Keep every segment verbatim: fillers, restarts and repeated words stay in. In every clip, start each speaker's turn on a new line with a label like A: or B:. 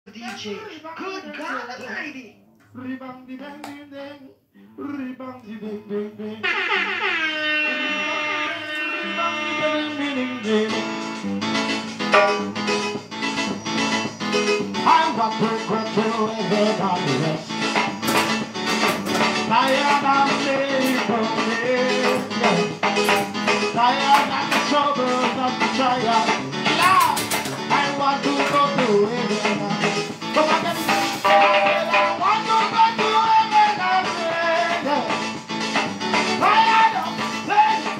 A: D J. Good God Almighty. Reboundy bang ding ding. Reboundy bang ding ding. Reboundy bang ding ding. I want to go to heaven on the rest. Tired of living, tired of the troubles of the trial. Lord, I want to go to heaven. Come on, get it. I want to go to heaven and pray. Tired of living,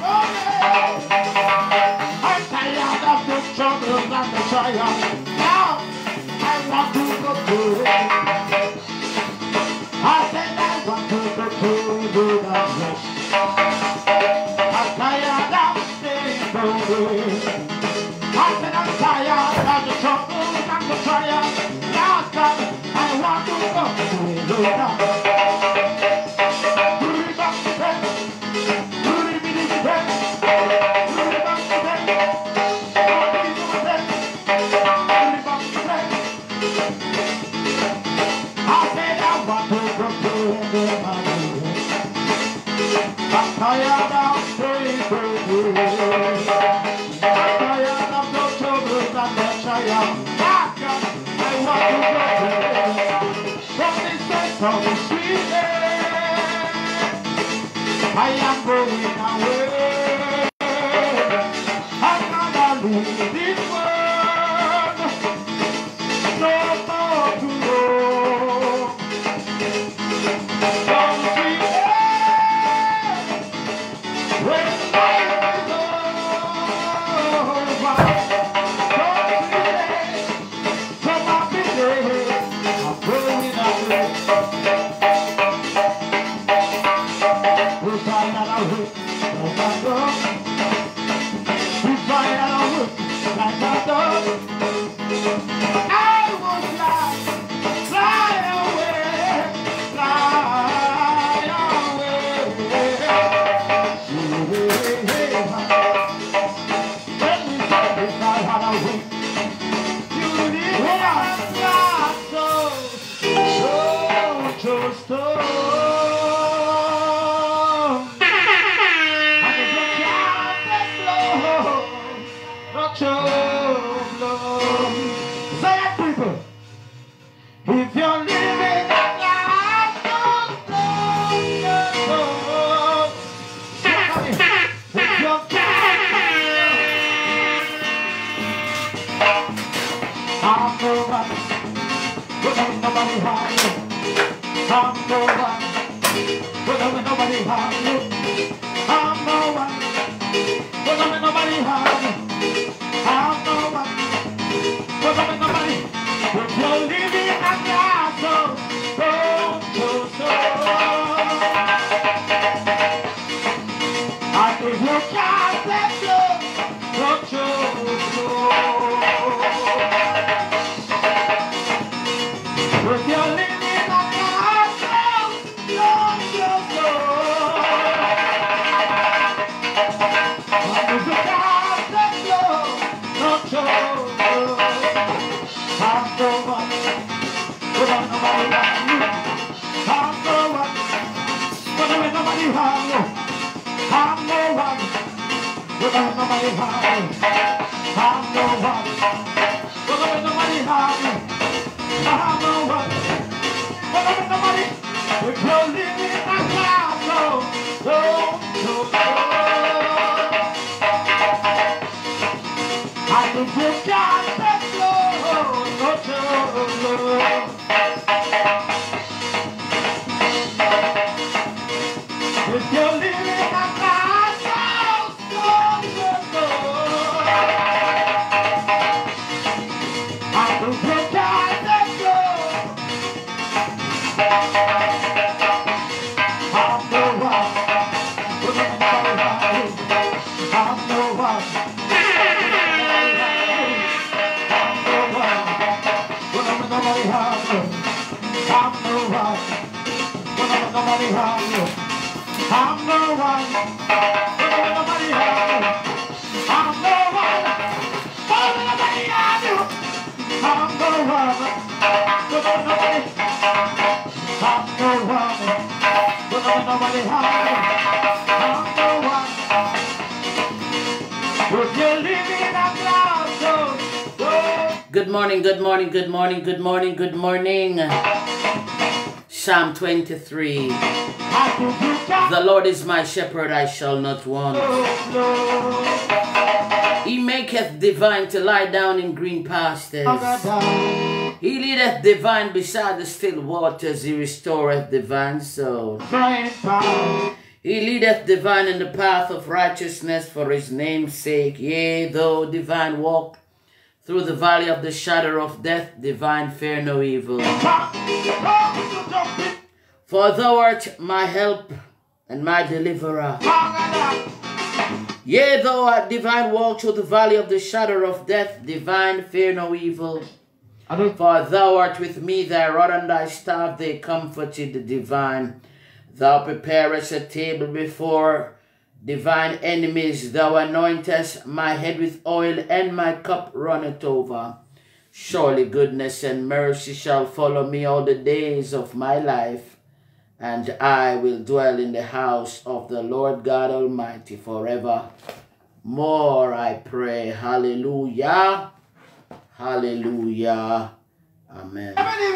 A: I'm tired of the troubles and the trial. Now, I want to go to heaven. I said I want to go to heaven and rest. I'm tired of staying away. I said I'm tired of the troubles and the trials. Now God, I want to go to heaven. I'm tired of staying away. I'm tired of the troubles and the trials. Ah, God, I want to go to heaven. From this place of the sweet air, I am going away. I'm gonna leave this world. No more to go. From the sweet air. If you're living a life of love, somebody, if you're I'm the one, but nobody harm you. I'm the one, but nobody harm you. I'm the one, but nobody harm you. I'm the one, but nobody. If you're living a life of love, and if you can't let go, don't you know? If you're living a life of love, and if you can't let go, don't you know? I'm the one, but nobody harm you. I'm the one, but nobody harm you. I'm the one, but nobody harm you. I'm the one, but nobody harm you. I'm the one, but nobody. If you're living a life, no, no, no, no. I think you got that love, not your love. If you're living a life, no, no, no, no. I think you got that love. I'm the one, but nobody harm you. I'm the one. Nobody harm you. I'm the one. Nobody harm you. I'm the one. Nobody harm you. I'm the one. Nobody harm you. I'm the one.
B: morning, good morning, good morning, good morning, good morning. Psalm twenty-three. The Lord is my shepherd, I shall not want. He maketh divine to lie down in green pastures. He leadeth divine beside the still waters. He restoreth divine soul. He leadeth divine in the path of righteousness for his name's sake. Yea, though divine walk through the valley of the shadow of death, divine fear no evil. For thou art my help and my deliverer. Yea, though I divine walk through the valley of the shadow of death, divine fear no evil. For thou art with me, thy rod and thy staff, they comforted the divine. Thou preparest a table before divine enemies. Thou anointest my head with oil, and my cup runneth over. Surely goodness and mercy shall follow me all the days of my life, and I will dwell in the house of the Lord God Almighty forever. More I pray. Hallelujah. Hallelujah. Amen.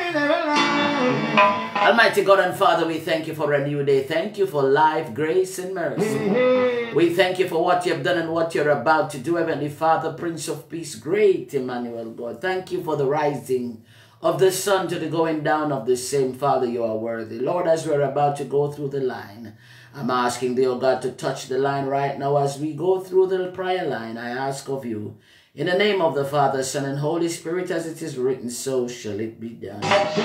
B: Almighty God and Father, we thank you for a new day. Thank you for life, grace, and mercy. We thank you for what you have done and what you're about to do. Heavenly Father, Prince of Peace, great Emmanuel God. Thank you for the rising of the sun to the going down of the same. Father, you are worthy. Lord, as we're about to go through the line, I'm asking thee, oh God, to touch the line right now as we go through the prayer line. I ask of you, in the name of the Father, Son, and Holy Spirit, as it is written, so shall it be done.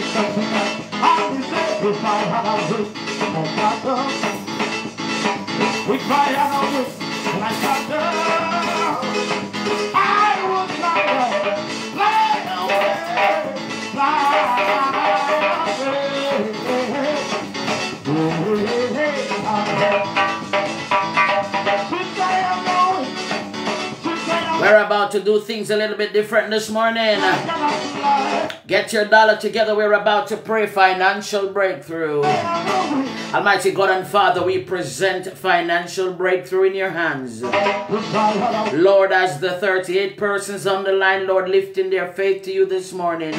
B: We cry out like thunder. I would fly away, fly away. We're about to do things a little bit different this morning. Get your dollar together. We're about to pray financial breakthrough. Almighty God and Father, we present financial breakthrough in your hands. Lord, as the thirty-eight persons on the line, Lord, lifting their faith to you this morning.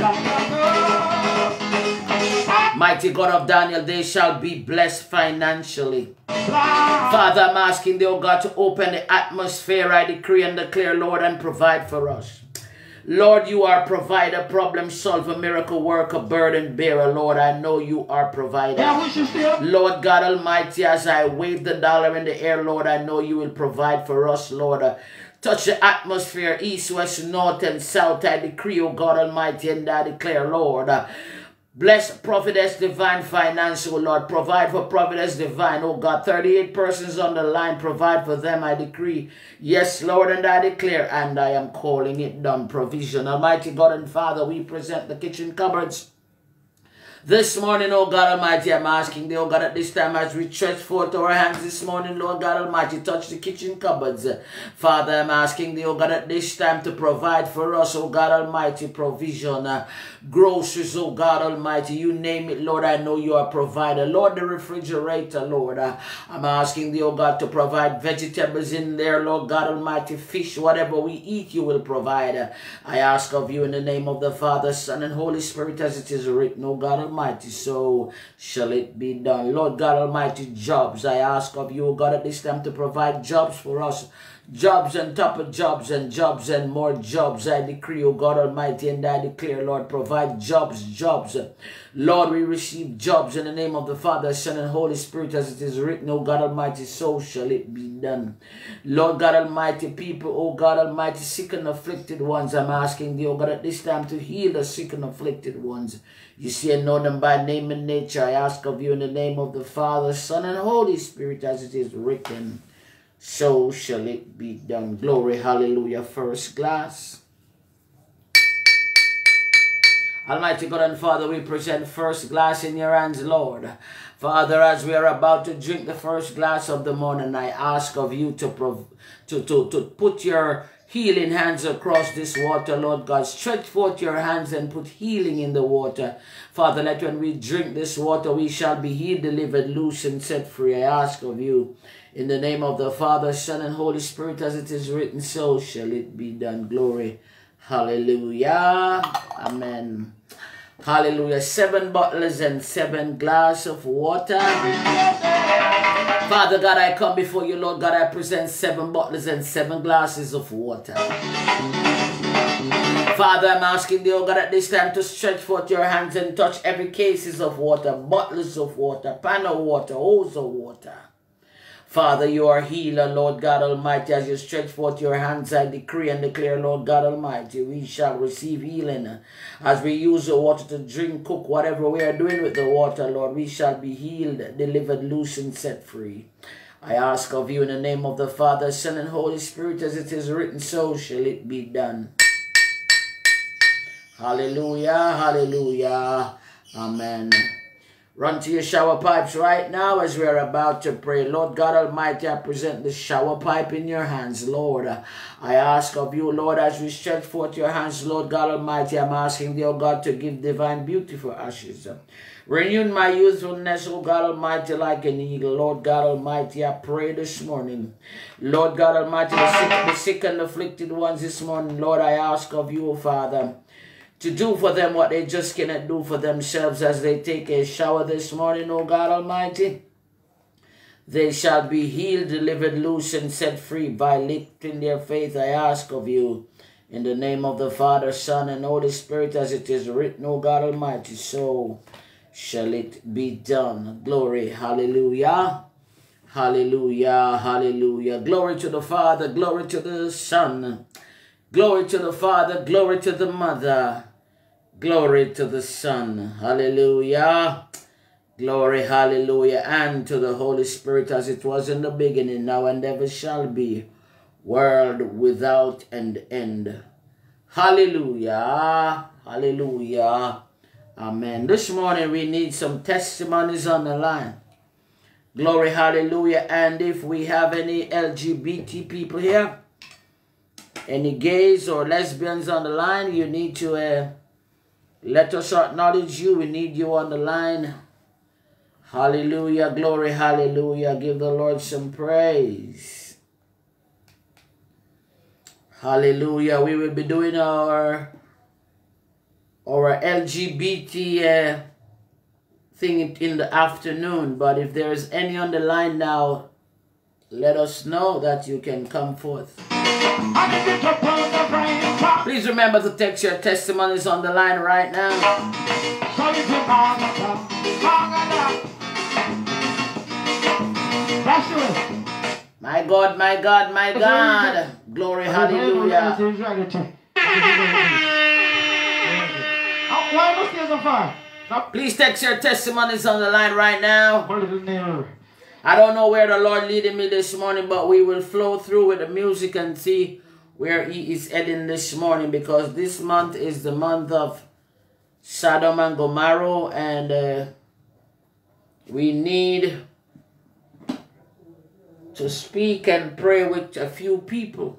B: Mighty God of Daniel, they shall be blessed financially. Father, I'm asking thee, oh God, to open the atmosphere. I decree and declare, Lord, and provide for us. Lord, you are provider, problem solver, miracle worker, burden bearer. Lord, I know you are provider. Lord God Almighty, as I wave the dollar in the air, Lord, I know you will provide for us, Lord. Uh, touch the atmosphere, east, west, north, and south. I decree, oh God Almighty, and I declare, Lord, uh, bless Prophetess Divine Financial, Lord. Provide for Prophetess Divine, oh God. thirty-eight persons on the line. Provide for them, I decree. Yes, Lord, and I declare, and I am calling it done. Provision. Almighty God and Father, we present the kitchen cupboards this morning, oh God Almighty. I'm asking thee, oh God, at this time as we stretch forth our hands this morning, Lord God Almighty, touch the kitchen cupboards. Father, I'm asking thee, oh God, at this time to provide for us, oh God Almighty, provision, uh, groceries, oh God Almighty, you name it, Lord, I know you are a provider. Lord, the refrigerator, Lord, uh, I'm asking thee, oh God, to provide vegetables in there, Lord God Almighty, fish, whatever we eat, you will provide. I ask of you in the name of the Father, Son, and Holy Spirit, as it is written, oh God Almighty, so shall it be done. Lord God Almighty, jobs, I ask of you, oh God, at this time to provide jobs for us. Jobs on top of jobs and jobs and more jobs. I decree, oh God Almighty, and I declare, Lord, provide jobs, jobs. Lord, we receive jobs in the name of the Father, Son, and Holy Spirit, as it is written, oh God Almighty, so shall it be done. Lord God Almighty, people, oh God Almighty, sick and afflicted ones, I'm asking thee, oh God, at this time to heal the sick and afflicted ones. You see and know them by name and nature. I ask of you in the name of the Father, Son, and Holy Spirit, as it is written, so shall it be done. Glory, hallelujah. First glass. Almighty God and Father, we present first glass in your hands, Lord. Father, as we are about to drink the first glass of the morning, I ask of you to, prov to, to, to put your healing hands across this water, Lord God. Stretch forth your hands and put healing in the water. Father, let when we drink this water, we shall be healed, delivered, loose, and set free. I ask of you, in the name of the Father, Son, and Holy Spirit, as it is written, so shall it be done. Glory, Hallelujah. Amen. Hallelujah. Seven bottles and seven glasses of water. Father God, I come before you, Lord God. I present seven bottles and seven glasses of water. Father, I'm asking thee, oh God, at this time to stretch forth your hands and touch every cases of water, bottles of water, pan of water, hose of water. Father, you are healer, Lord God Almighty. As you stretch forth your hands, I decree and declare, Lord God Almighty, we shall receive healing. As we use the water to drink, cook, whatever we are doing with the water, Lord, we shall be healed, delivered, loose, and set free. I ask of you in the name of the Father, Son, and Holy Spirit, as it is written, so shall it be done. Hallelujah, hallelujah, amen. Run to your shower pipes right now as we are about to pray. Lord God Almighty, I present the shower pipe in your hands, Lord. I ask of you, Lord, as we stretch forth your hands, Lord God Almighty, I'm asking thee, oh God, to give divine beauty for ashes. Renew my youthfulness, oh God Almighty, like an eagle. Lord God Almighty, I pray this morning. Lord God Almighty, the sick, the sick and afflicted ones this morning, Lord, I ask of you, oh Father, to do for them what they just cannot do for themselves as they take a shower this morning, O God Almighty. They shall be healed, delivered, loose, and set free by lifting their faith. I ask of you, in the name of the Father, Son, and Holy Spirit, as it is written, O God Almighty, so shall it be done. Glory, hallelujah, hallelujah, hallelujah. Glory to the Father, glory to the Son, glory to the Father, glory to the Mother, glory to the Son, hallelujah, glory, hallelujah, and to the Holy Spirit, as it was in the beginning, now and ever shall be, world without an end. Hallelujah, hallelujah, amen. This morning we need some testimonies on the line. Glory, hallelujah. And if we have any L G B T people here, any gays or lesbians on the line, you need to uh, let us acknowledge you. We need you on the line. Hallelujah, glory, hallelujah. Give the Lord some praise. Hallelujah. We will be doing our, our L G B T uh, thing in the afternoon. But if there is any on the line now, let us know that you can come forth. Please remember to text your testimonies on the line right now. My God, my God, my God. Glory, hallelujah. Please text your testimonies on the line right now. I don't know where the Lord leading me this morning, but we will flow through with the music and see where he is heading this morning, because this month is the month of Sodom and Gomorrah, and uh, we need to speak and pray with a few people.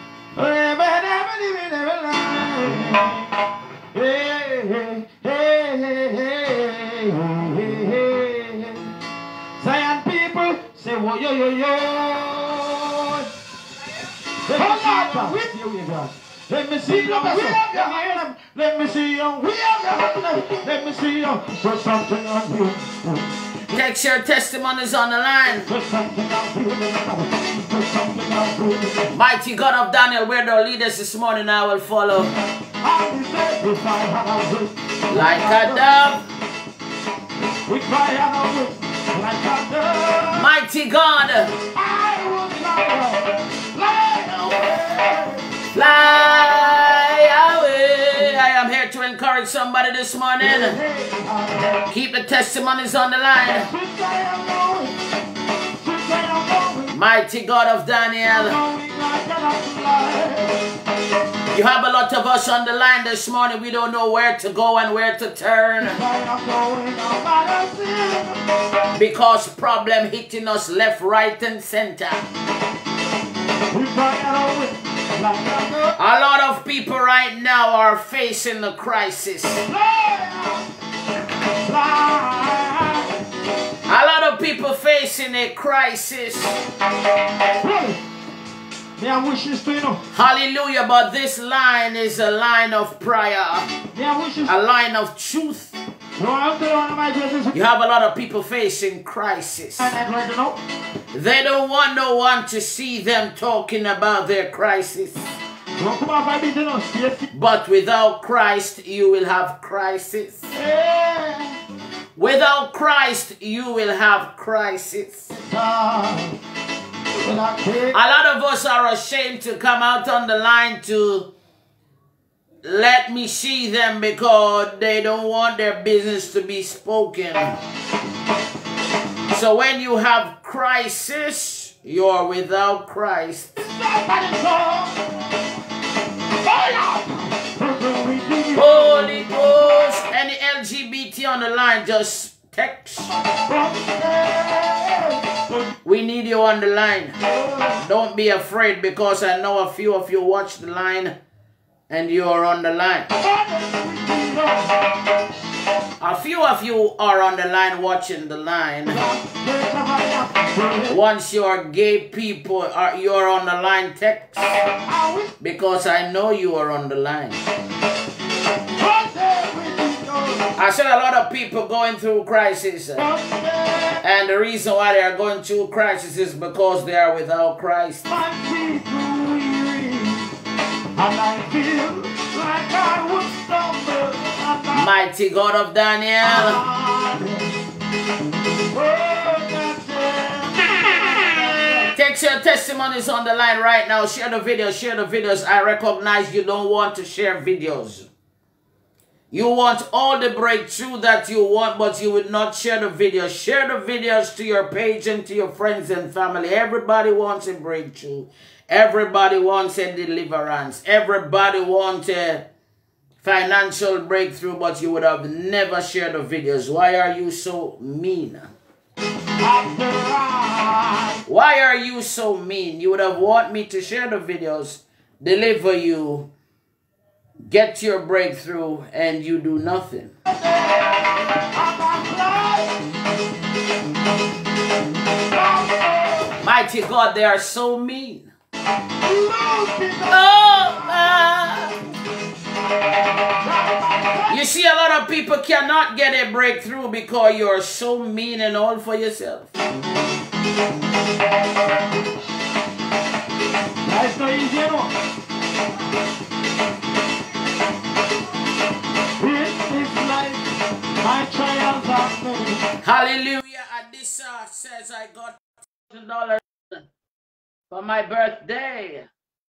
A: Zion people say, whoa, yo, yo, yo. Let me see you, let me see you, let me see you, let me see you, put something on you.
B: Text your testimonies on the line. Mighty God of Daniel, where the leaders this morning, I will follow. Like a dove. Mighty God. Fly away. I am here to encourage somebody this morning. Keep the testimonies on the line. Mighty God of Daniel. You have a lot of us on the line this morning. We don't know where to go and where to turn, because problem hitting us left, right, and center. A lot of people right now are facing the crisis. A lot of people facing a crisis.
A: Yeah, wishes to you know.
B: Hallelujah. But this line is a line of prayer,
A: Yeah, wishes.
B: a line of truth.
A: No, I'm the one of my business.
B: You have a lot of people facing crisis.
A: And I'd like to know.
B: They don't want no one to see them talking about their crisis.
A: Don't come off my business. Yes.
B: But without Christ, you will have crisis.
A: Yeah.
B: Without Christ, you will have crisis.
A: Ah. Well, I can't.
B: A lot of us are ashamed to come out on the line to let me see them because they don't want their business to be spoken. So when you have crisis, you're without Christ. Holy Ghost, any L G B T on the line, just text. We need you on the line. Don't be afraid because I know a few of you watch the line and you are on the line. A few of you are on the line watching the line. Once you are gay people, are you're on the line, text. Because I know you are on the line. I said a lot of people going through crisis. And the reason why they are going through crisis is because they are without Christ.
A: And I feel like I would stumble.
B: Mighty God of Daniel. Text your testimonies on the line right now. Share the videos. Share the videos. I recognize you don't want to share videos. You want all the breakthrough that you want, but you would not share the videos. Share the videos to your page and to your friends and family. Everybody wants a breakthrough. Everybody wants a deliverance. Everybody wants a financial breakthrough, but you would have never shared the videos. Why are you so mean? Why are you so mean? You would have want me to share the videos, deliver you, get your breakthrough, and you do nothing. Mighty God, they are so mean. Oh, uh, you see, a lot of people cannot get a breakthrough because you are so mean and all for yourself.
A: That's not easy, you know. My trials are many.
B: Hallelujah. Adisa says I got one thousand dollars for my birthday.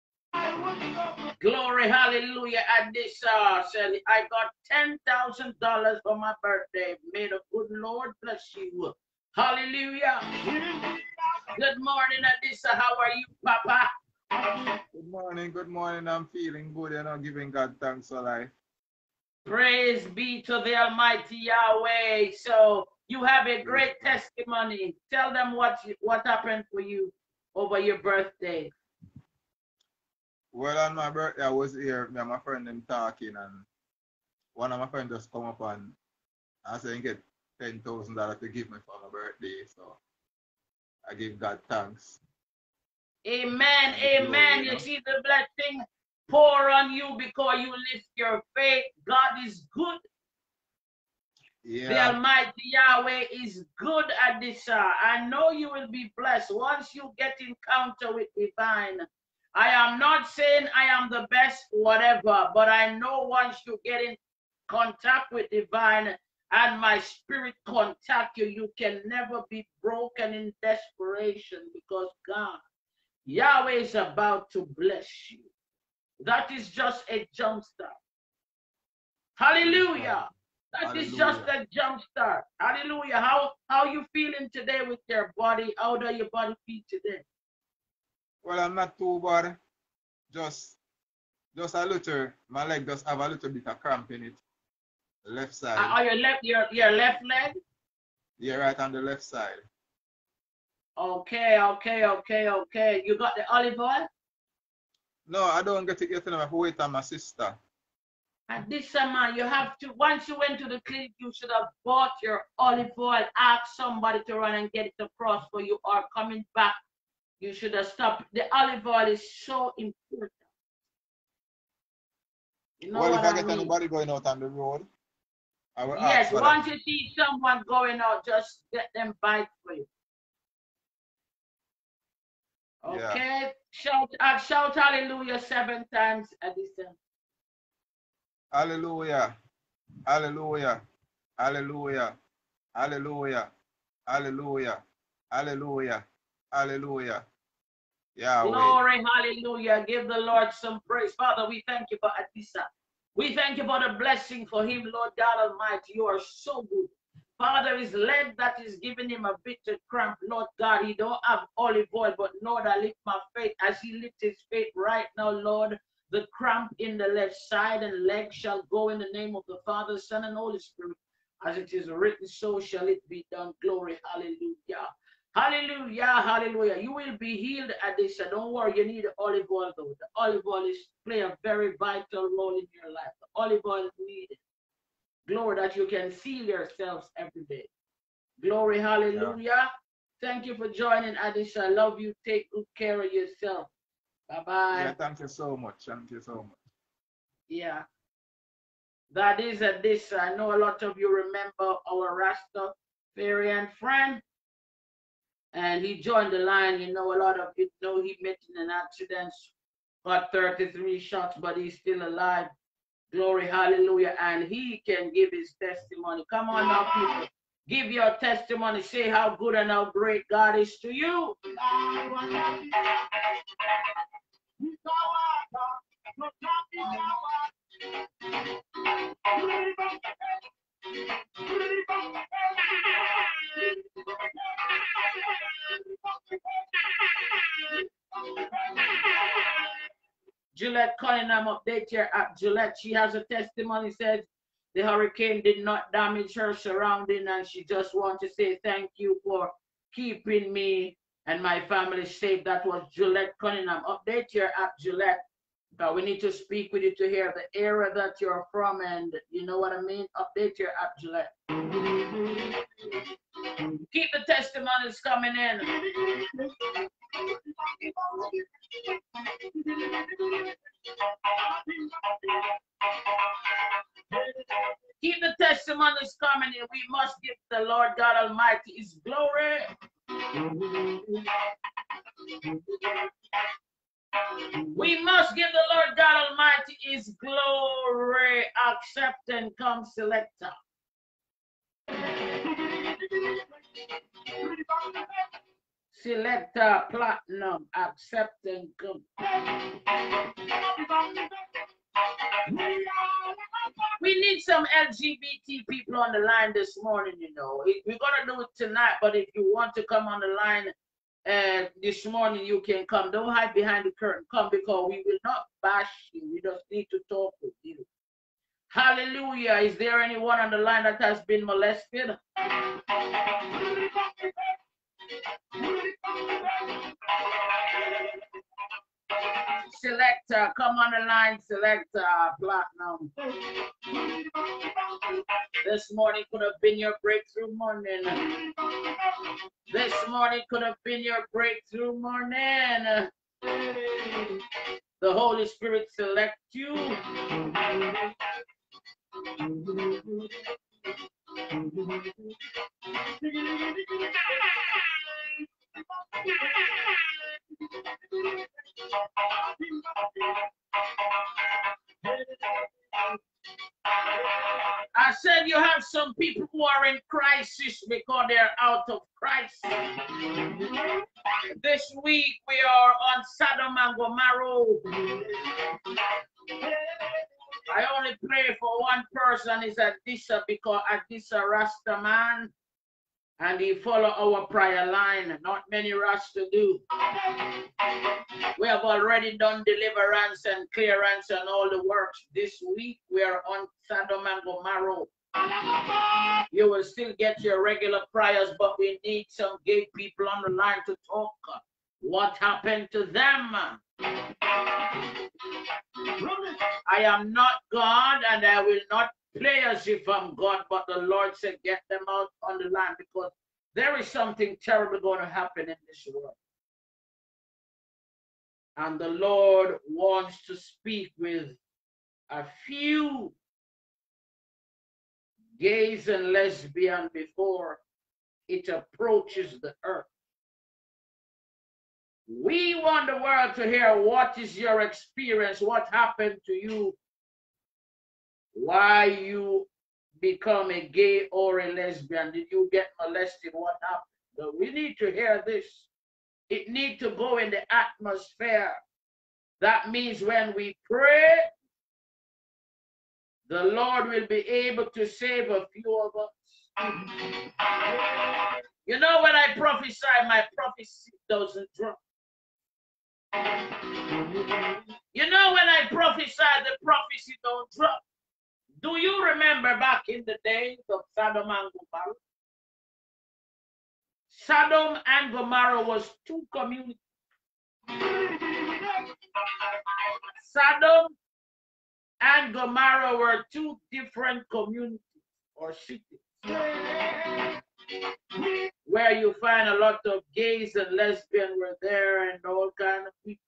B: Glory, hallelujah. Adisa says I got ten thousand dollars for my birthday. May the good Lord bless you. Hallelujah. Good morning, Adisa. How are you, Papa?
C: Good morning, good morning. I'm feeling good and I'm giving God thanks for life.
B: Praise be to the Almighty Yahweh. So you have a great testimony. Tell them what what happened for you over your birthday.
C: Well, on my birthday, I was here, me and my friend them talking, and one of my friends just come up and I said, "You get ten thousand dollars to give me for my birthday." So I give God thanks.
B: Amen, amen. You see the blessing pour on you because you lift your faith. God is good.
C: Yeah.
B: The Almighty Yahweh is good at this hour. I know you will be blessed once you get encounter with divine. I am not saying I am the best, whatever, but I know once you get in contact with divine and my spirit contact you, you can never be broken in desperation because God, Yahweh is about to bless you. That is just a jump start. Hallelujah. That
C: Hallelujah.
B: is just a jump start. Hallelujah. How how you feeling today with your body? How does your body feel today?
C: Well, I'm not too bad. Just just a little, my leg just have a little bit of cramp in it. Left side.
B: Are your left your your left leg?
C: Yeah, right on the left side.
B: Okay, okay, okay, okay. You got the olive oil?
C: No, I don't get it yet. I have to wait on my sister.
B: And this summer, you have to, once you went to the clinic, you should have bought your olive oil. Ask somebody to run and get it across for you or coming back You should have stopped. The olive oil is so important. You know
C: Well,
B: what
C: if I
B: I
C: get
B: mean?
C: anybody going out on the road, I will ask
B: Yes,
C: for that.
B: once you see someone going out, just get them bite for you. Okay?
C: Yeah.
B: Shout, uh, shout hallelujah seven times, Addison.
C: Hallelujah. Hallelujah. Hallelujah. Hallelujah. Hallelujah. Hallelujah. Hallelujah. Yahweh.
B: Glory, hallelujah. Give the Lord some praise. Father, we thank you for Adisa. We thank you for the blessing for him, Lord God Almighty. You are so good. Father, his leg that is giving him a bitter cramp, Lord God, he don't have olive oil, but Lord, I lift my faith as he lifts his faith right now, Lord. The cramp in the left side and leg shall go in the name of the Father, Son, and Holy Spirit. As it is written, so shall it be done. Glory, hallelujah. Hallelujah, hallelujah. You will be healed, Adisha. Don't worry, you need olive oil though. The olive oil is play a very vital role in your life. The olive oil is needed. Glory that you can seal yourselves every day. Glory, hallelujah. Yeah. Thank you for joining, Adisha. I love you. Take good care of yourself. Bye-bye.
C: Yeah, thank you so much. Thank you so much.
B: Yeah. That is Adisha. I know a lot of you remember our Rastafarian friend. And he joined the line. You know, a lot of you know he met in an accident, got thirty-three shots, but he's still alive. Glory, hallelujah. And he can give his testimony. Come on now, people. Give your testimony. Say how good and how great God is to you. Gillette Cunningham, update your app. Gillette, she has a testimony, said the hurricane did not damage her surrounding, and she just wants to say thank you for keeping me and my family safe. That was Gillette Cunningham. Update your app, Gillette. Uh, we need to speak with you to hear the area that you're from, and you know what I mean? Update your app, Gillette. Keep the testimonies coming in. Keep the testimonies coming in. We must give the Lord God Almighty his glory. We must give the Lord God Almighty his glory. Accept and come, selector. Selector platinum, accept and come. We need some L G B T people on the line this morning, you know. We're going to do it tonight, but if you want to come on the line uh, this morning, you can come. Don't hide behind the curtain. Come, because we will not bash you. We just need to talk with you. Hallelujah. Is there anyone on the line that has been molested? Selector, come on the line, selector, platinum. This morning could have been your breakthrough morning. This morning could have been your breakthrough morning. The Holy Spirit select you. I said you have some people who are in crisis because they're out of Christ. This week we are on Sodom and Gomorrah. I only pray for one person, is Adisa, because Adisa Rasta man, and he follow our prayer line. Not many Rasta do. We have already done deliverance and clearance and all the works. This week we are on Sodom and Gomorrah. You will still get your regular prayers, but we need some gay people on the line to talk. What happened to them? I am not God, and I will not play as if I'm God, but the Lord said get them out on the line, because there is something terrible going to happen in this world. And the Lord wants to speak with a few gays and lesbians before it approaches the earth. We want the world to hear what is your experience, what happened to you, why you become a gay or a lesbian, did you get molested, what happened? So we need to hear this. It needs to go in the atmosphere. That means when we pray, the Lord will be able to save a few of us. You know, when I prophesy, my prophecy doesn't drop. You know, when I prophesy, the prophecy don't drop. Do you remember back in the days of Sodom and Gomorrah? Sodom and Gomorrah was two communities. Sodom and Gomorrah were two different communities or cities where you find a lot of gays and lesbians were there and all kind of people.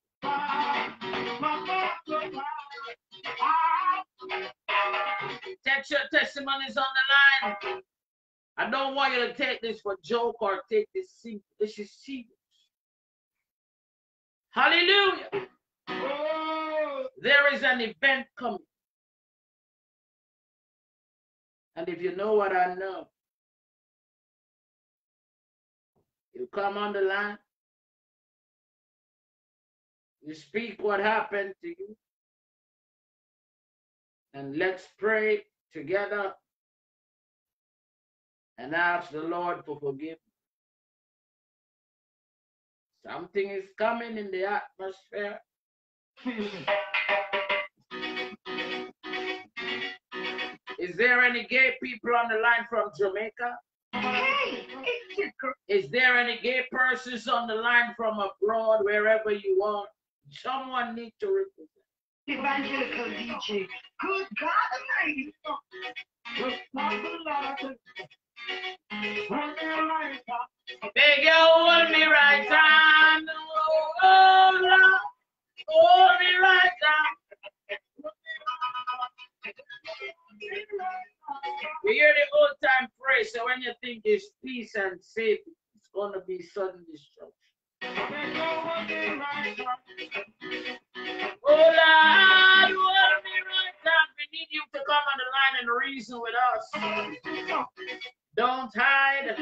B: Text your testimonies on the line. I don't want you to take this for joke or take this serious. This is serious. Hallelujah. Oh, there is an event coming. And if you know what I know, you come on the line, you speak what happened to you, and let's pray together and ask the Lord for forgiveness. Something is coming in the atmosphere. Is there any gay people on the line from Jamaica? Hey, is there any gay persons on the line from abroad, wherever you are? Someone needs to represent. Evangelical D J. Good God Almighty. Beg you, hold me right hand. Oh, Lord, hold me right hand. We hear the old time phrase, so when you think it's peace and safety, it's going to be sudden destruction. Oh Lord, hold me right now. We need you to come on the line and reason with us. Don't hide.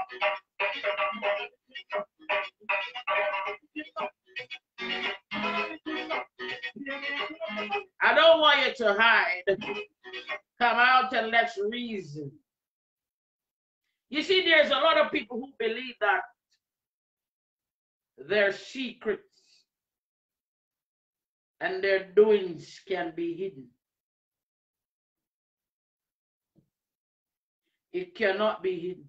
B: I don't want you to hide. Come out and let's reason. You see, there's a lot of people who believe that their secrets and their doings can be hidden. It cannot be hidden.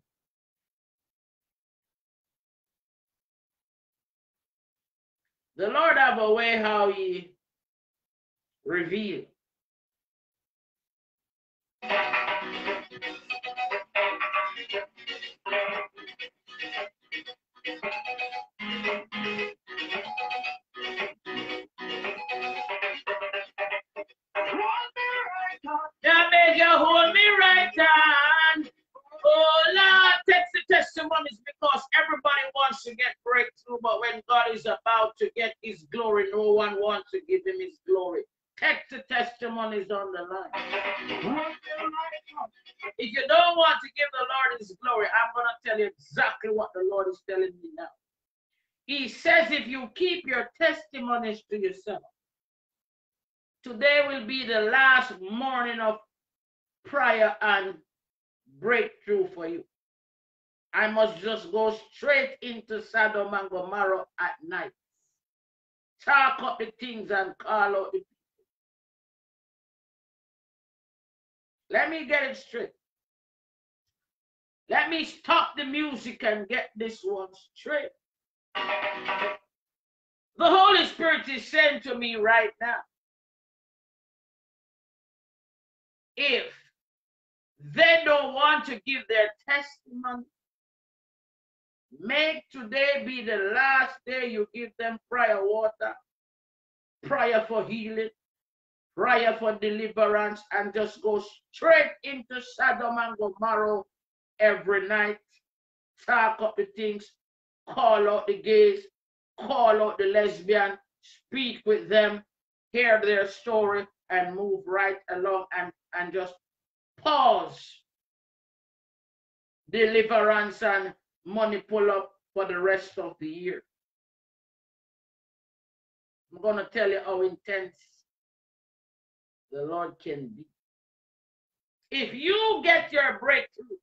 B: The Lord have a way how he reveals. Yeah, make you hold me right hand. Oh Lord, text the testimonies because everybody wants to get breakthrough, but when God is about to get his glory, no one wants to give him his glory. Text the testimonies on the line. If you don't want to give the Lord his glory, I'm going to tell you exactly what the Lord is telling me now. He says if you keep your testimonies to yourself, today will be the last morning of prayer and breakthrough for you. I must just go straight into Sodom and Gomorrah at night. Talk up the things and call out the people. Let me get it straight. Let me stop the music and get this one straight. The Holy Spirit is saying to me right now, if they don't want to give their testimony, make today be the last day you give them prayer water prayer for healing, prayer for deliverance, and just go straight into Sodom and Gomorrah every night. Talk up the things, call out the gays, call out the lesbian, speak with them, hear their story, and move right along and, and just pause deliverance and money pull up for the rest of the year. I'm going to tell you how intense the Lord can be. If you get your breakthrough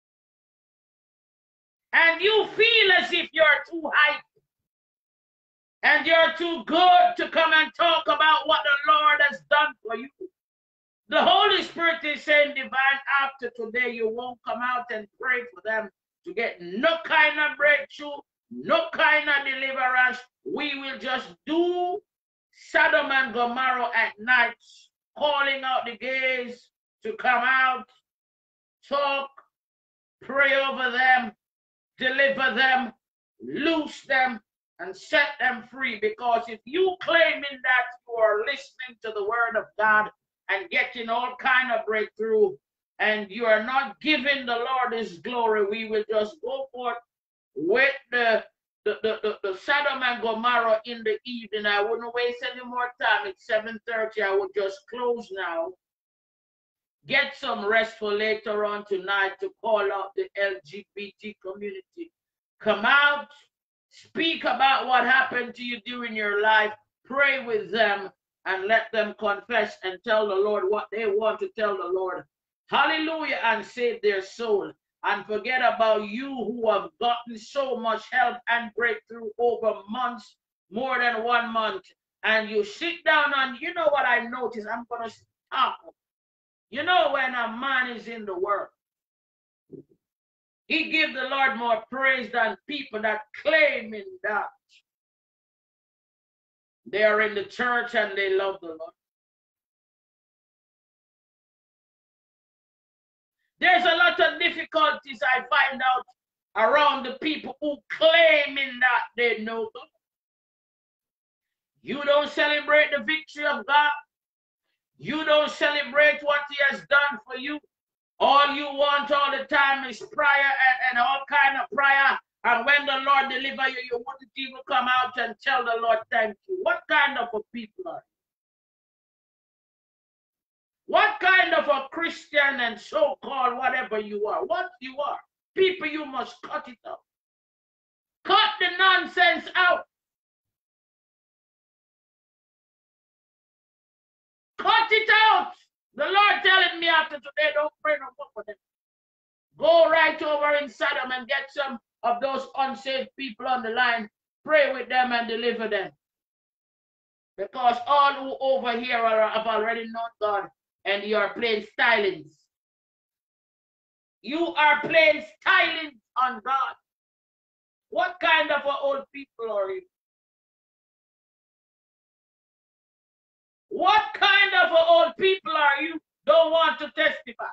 B: and you feel as if you're too high and you're too good to come and talk about what the Lord has done for you, the Holy Spirit is saying, divine, after today, you won't come out and pray for them to get no kind of breakthrough, no kind of deliverance. We will just do Sodom and Gomorrah at night, calling out the gays to come out, talk, pray over them, deliver them, loose them, and set them free. Because if you claiming that you are listening to the word of God and getting all kind of breakthrough, and you are not giving the Lord his glory, we will just go forth with the the, the, the, the Sodom and Gomorrah in the evening. I wouldn't waste any more time. It's seven thirty. I would just close now. Get some rest for later on tonight to call out the L G B T community. Come out, speak about what happened to you during your life, pray with them, and let them confess and tell the Lord what they want to tell the Lord. Hallelujah, and save their soul. And forget about you who have gotten so much help and breakthrough over months, more than one month. And you sit down and you know what I noticed? I'm going to stop. You know, when a man is in the world, he gives the Lord more praise than people that claiming that they are in the church and they love the Lord. There's a lot of difficulties I find out around the people who claiming that they know God. You don't celebrate the victory of God. You don't celebrate what he has done for you. All you want all the time is prayer and, and all kind of prayer. And when the Lord deliver you, you wouldn't even come out and tell the Lord thank you. What kind of a people are you? What kind of a Christian and so-called whatever you are? What you are? People, you must cut it out. Cut the nonsense out. Cut it out. The Lord telling me after today, don't pray no more for them. Go right over in Sodom and get some of those unsaved people on the line. Pray with them and deliver them. Because all who over here are, have already known God, and you are playing stylings. You are playing stylings on God. What kind of old people are you? What kind of old people are you? Don't want to testify.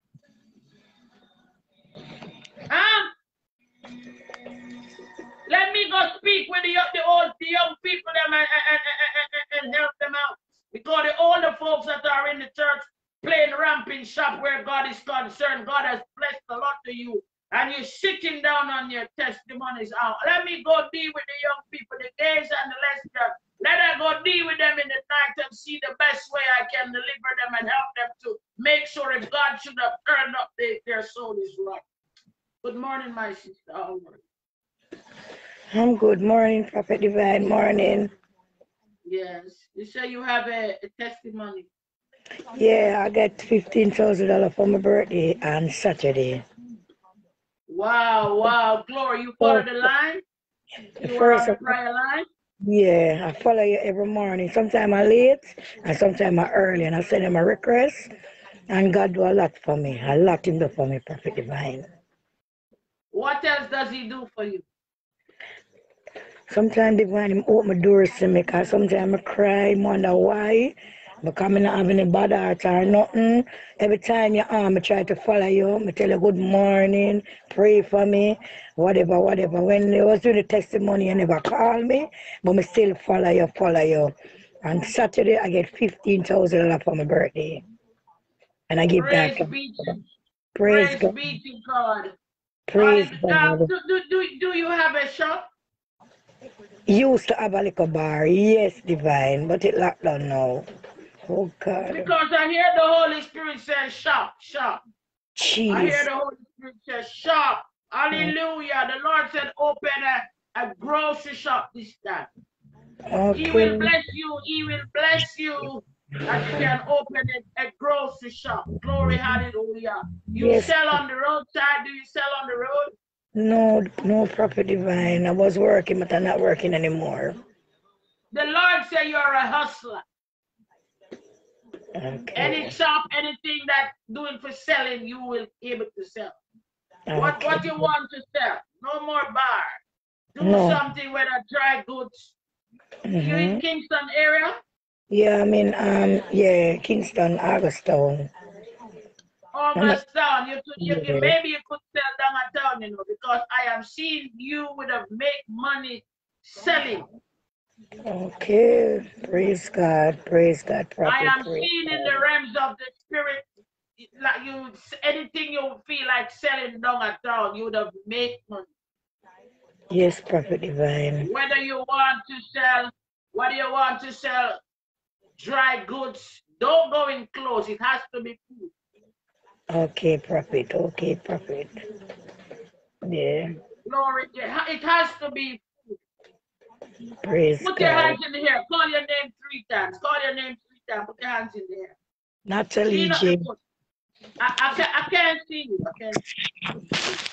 B: Huh? Let me go speak with the, the old, the young people them and, and, and, and help them out. Because the older folks that are in the church playing ramping shop where God is concerned, God has blessed a lot to you, and you're sitting down on your testimonies out. Let me go deal with the young people, the gays and the lesbians. Let her go deal with them in the night and see the best way I can deliver them and help them to make sure if God should have turned up, they, their soul is right. Good morning, my sister. How are you?
D: I'm good morning, Prophet Divine. Morning.
B: Yes. You say you have a, a testimony.
D: Yeah, I got fifteen thousand dollars for my birthday on Saturday.
B: Wow, wow. Glory, you follow the line? You were on the prayer line?
D: Yeah, I follow you every morning. Sometimes I'm late and sometimes I'm early, and I send them a request. And God do a lot for me. A lot him do for me, Prophet Divine.
B: What else does he do for you?
D: Sometimes Divine him open my doors to me, because sometimes I cry, wonder why. Because I'm not having any bad heart or nothing. Every time you arm, I try to follow you. I tell you good morning, pray for me, whatever, whatever. When you was doing the testimony, you never call me, but I still follow you, follow you. On Saturday, I get fifteen thousand dollars for my birthday. And I give
B: Praise
D: that.
B: be to,
D: Praise
B: praise
D: God.
B: be to God.
D: Praise
B: Um,
D: God.
B: do, do, do, do you have a shop?
D: Used to have a little bar. Yes, divine. But it locked down now. Oh, God.
B: Because I hear the Holy Spirit say shop, shop. I hear
D: Jeez.
B: the Holy Spirit say shop. Hallelujah. The Lord said open a, a grocery shop this time. He will
D: Okay.
B: bless you. He will bless you that you can open a, a grocery shop. Glory, hallelujah. You
D: Yes.
B: sell on the roadside. Do you sell on the road?
D: No, no prophet divine. I was working, but I'm not working anymore.
B: The Lord said you're a hustler.
D: Okay.
B: Any shop, anything that doing for selling, you will be able to sell.
D: Okay.
B: What what you want to sell? No more bar. Do
D: No.
B: something with a dry goods.
D: Mm-hmm.
B: You in Kingston area?
D: Yeah, I mean, um, yeah, Kingston, Augustown.
B: Almost down. You could, you,
D: Yeah.
B: maybe you could sell down a town, you know, because I am seeing you would have make money selling.
D: Okay, praise God, praise God,
B: I
D: prophet.
B: am
D: Praise
B: seeing in
D: God.
B: the realms of the spirit, like you, anything you feel like selling down a town, you would have made money.
D: Yes, prophet divine.
B: Whether you want to sell, whether you want to sell dry goods, don't go in clothes. It has to be food.
D: Okay, prophet. Okay, prophet. Yeah.
B: Glory, it has to be food.
D: Praise
B: Put
D: God.
B: your hands in the air. Call your name three times. Call your name three times. Put your hands in the air.
D: Natalie
B: Clean up the
D: J.
B: foot. I, I, can, I can't see you. I can't see you.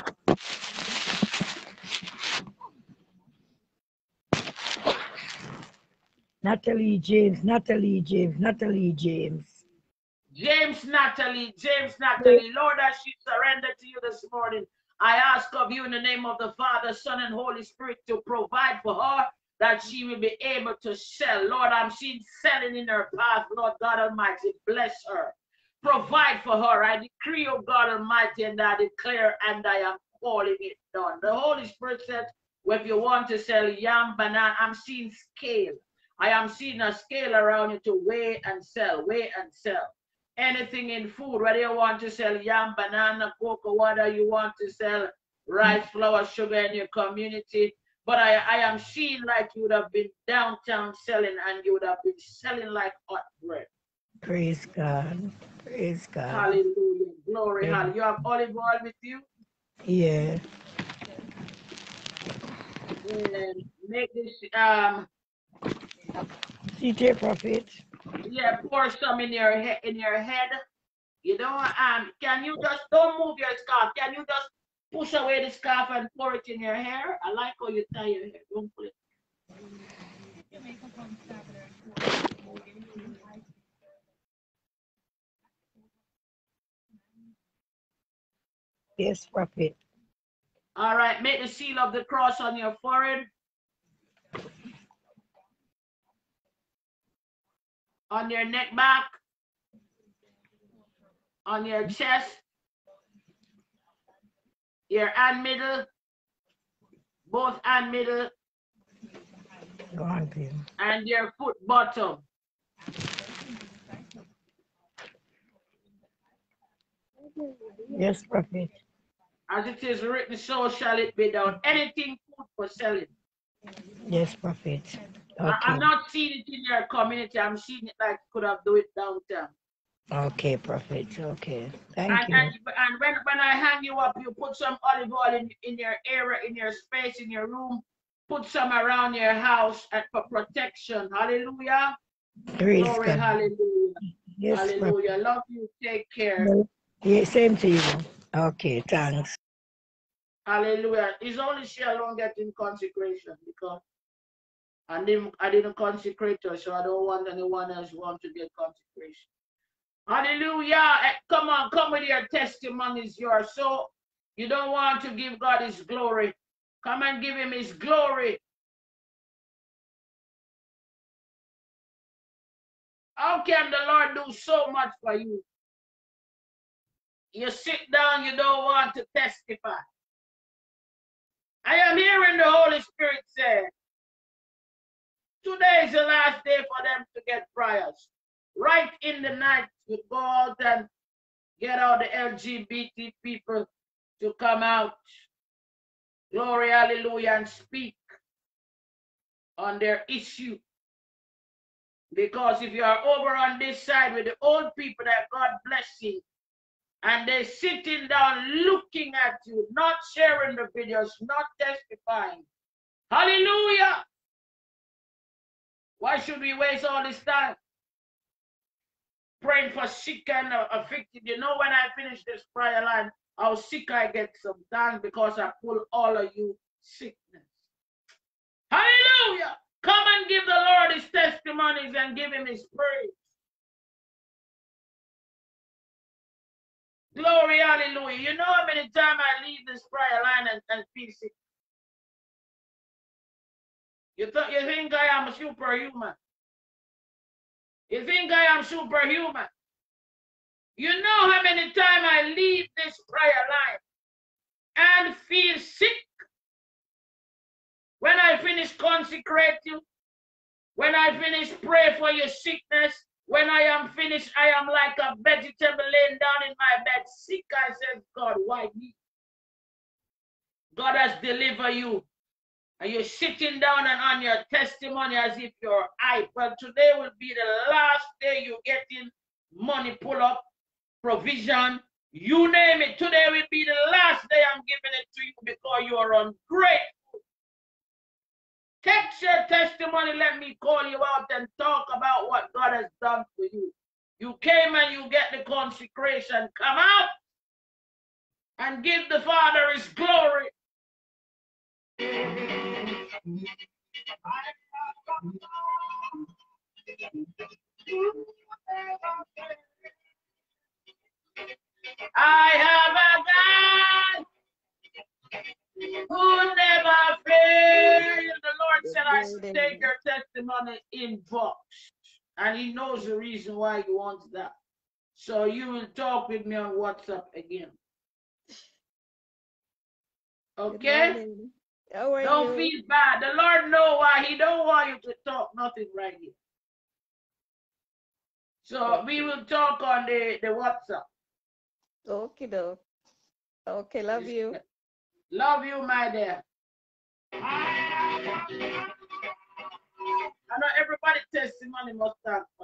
D: Natalie James. Natalie James. Natalie James.
B: James Natalie. James Natalie. Lord, as she surrendered to you this morning, I ask of you in the name of the Father, Son, and Holy Spirit to provide for her that she will be able to sell. Lord, I'm seeing selling in her path. Lord God Almighty, bless her. Provide for her. I decree, oh God Almighty, and I declare and I am calling it done. The Holy Spirit said, well, if you want to sell yam, banana, I'm seeing scale. I am seeing a scale around you to weigh and sell, weigh and sell. Anything in food, whether you want to sell yam, banana, cocoa, whether you want to sell rice, flour, sugar in your community. But I, I am seeing like you would have been downtown selling and you would have been selling like hot bread.
D: Praise God. Praise God.
B: Hallelujah. Glory,
D: Yeah.
B: hallelujah. You have olive oil with you?
D: Yeah.
B: And make this, um,
D: C J prophet.
B: yeah, pour some in your, he in your head. You know, um, can you just, don't move your scarf. Can you just push away the scarf and pour it in your hair? I like how you tie your hair. Don't pull it.
D: Yes, prophet.
B: All right, make the seal of the cross on your forehead, on your neck back, on your chest, your hand middle, both hand middle,
D: Go on, please.
B: and your foot bottom.
D: Yes, prophet.
B: As it is written, so shall it be done. Anything food for selling.
D: Yes, prophet. Okay.
B: I, I'm not seeing it in your community. I'm seeing it like you could have do it downtown.
D: Okay, prophet. Okay. Thank
B: And,
D: you.
B: and, and when, when I hang you up, you put some olive oil in, in your area, in your space, in your room. Put some around your house and for protection. Hallelujah.
D: Praise
B: Glory,
D: God.
B: hallelujah.
D: Yes,
B: Hallelujah. Love you. Take care.
D: prophet. Yeah, same to you. Okay, thanks.
B: Hallelujah. It's only she alone getting consecration because I didn't, I didn't consecrate her, so I don't want anyone else want to get consecration. Hallelujah. Come on, come with your testimonies. Yours. So you don't want to give God his glory. Come and give him his glory. How can the Lord do so much for you? You sit down, you don't want to testify. I am hearing the Holy Spirit say, Today is the last day for them to get prayers. Right in the night, you go out and get all the L G B T people to come out. Glory, hallelujah, and speak on their issue. Because if you are over on this side with the old people that God blessing, and they're sitting down looking at you, not sharing the videos, not testifying. Hallelujah! Why should we waste all this time praying for sick and uh, afflicted? You know, when I finish this prayer line, how sick I get sometimes because I pull all of you sickness. Hallelujah! Come and give the Lord his testimonies and give him his praise. Glory, hallelujah. You know how many times I leave this prayer line and, and feel sick? You, th you think I am superhuman? You think I am superhuman? You know how many times I leave this prayer line and feel sick? When I finish consecrate you, when I finish pray for your sickness, when I am finished, I am like a vegetable laying down in my bed, sick. I said, God, why me? God has delivered you. And you're sitting down and on your testimony as if you're hype. Well, today will be the last day you're getting money pull up, provision, you name it. Today will be the last day I'm giving it to you because you are ungrateful. Text your testimony, let me call you out and talk about what God has done for you. You came and you get the consecration. Come out and give the Father his glory. I have a God who never fails. The Lord said, I should take your testimony in box. And he knows the reason why he wants that. So you will talk with me on WhatsApp again. Okay?
E: How are
B: don't
E: you?
B: feel bad. The Lord knows why he don't want you to talk nothing right here. So okay. We will talk on the, the WhatsApp.
E: Okay, doke. Okay, love you.
B: Love you, my dear. I know everybody's testimony must start fun.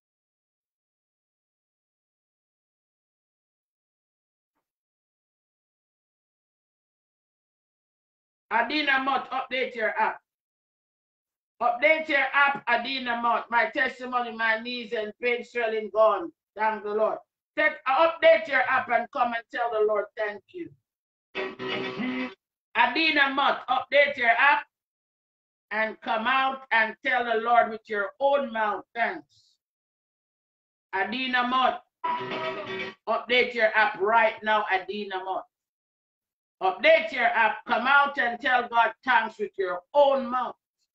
B: Adina Mott, update your app. Update your app, Adina Mott. My testimony, my knees and pain swelling gone. Thank the Lord. Take, update your app and come and tell the Lord thank you. Adina Mott, update your app and come out and tell the Lord with your own mouth thanks. Adina Mott, update your app right now, Adina Mott. Update your app, come out and tell God thanks with your own mouth.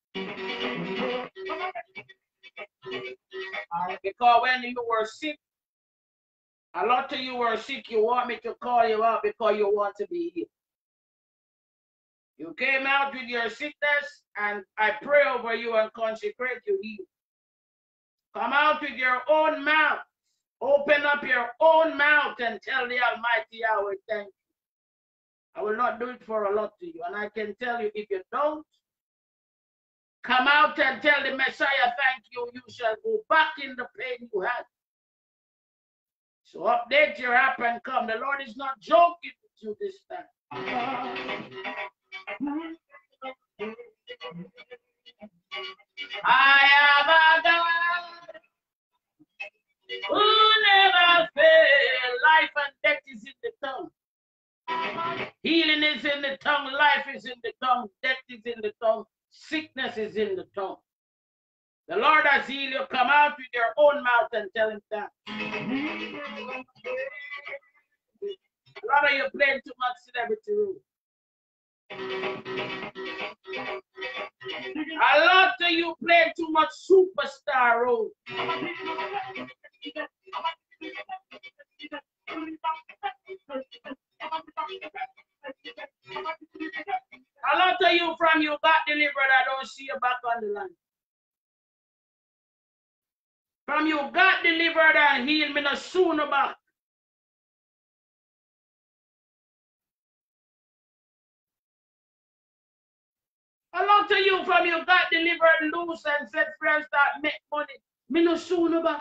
B: Because when you were sick, a lot of you were sick, you want me to call you out because you want to be healed. You came out with your sickness and I pray over you and consecrate you healed. Come out with your own mouth. Open up your own mouth and tell the Almighty Yahweh thank you. I will not do it for a lot to you. And I can tell you, if you don't, come out and tell the Messiah, thank you, you shall go back in the pain you had. So update your app and come. The Lord is not joking with you this time. I have a God who never fails. Life and death is in the tongue. Healing is in the tongue. Life is in the tongue. Death is in the tongue. Sickness is in the tongue. The Lord has healed you. Come out with your own mouth and tell him that. A lot of you playing too much celebrity role. A lot of you playing too much superstar role. A lot of you from you got delivered, I don't see you back on the line. From you got delivered and healed, me no sooner back. A lot of you from you got delivered, loose and set free and start make money. Me no sooner back.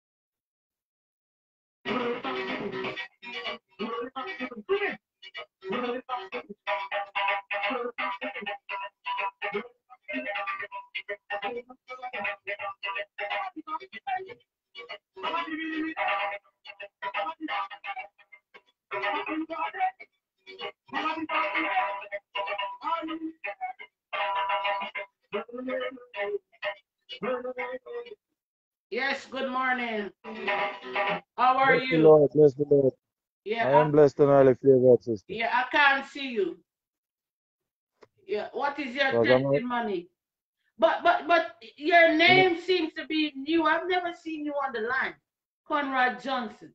B: Yes, good morning. How are
F: Bless
B: you?
F: the Lord, bless the Lord.
B: Yeah,
F: I am
B: I,
F: blessed and highly favored, sister.
B: yeah, I can't see you. Yeah, what is your
F: Because I'm a,
B: testimony? But but but your
F: you know,
B: name seems to be new. I've never seen you on the line. Conrad Johnson.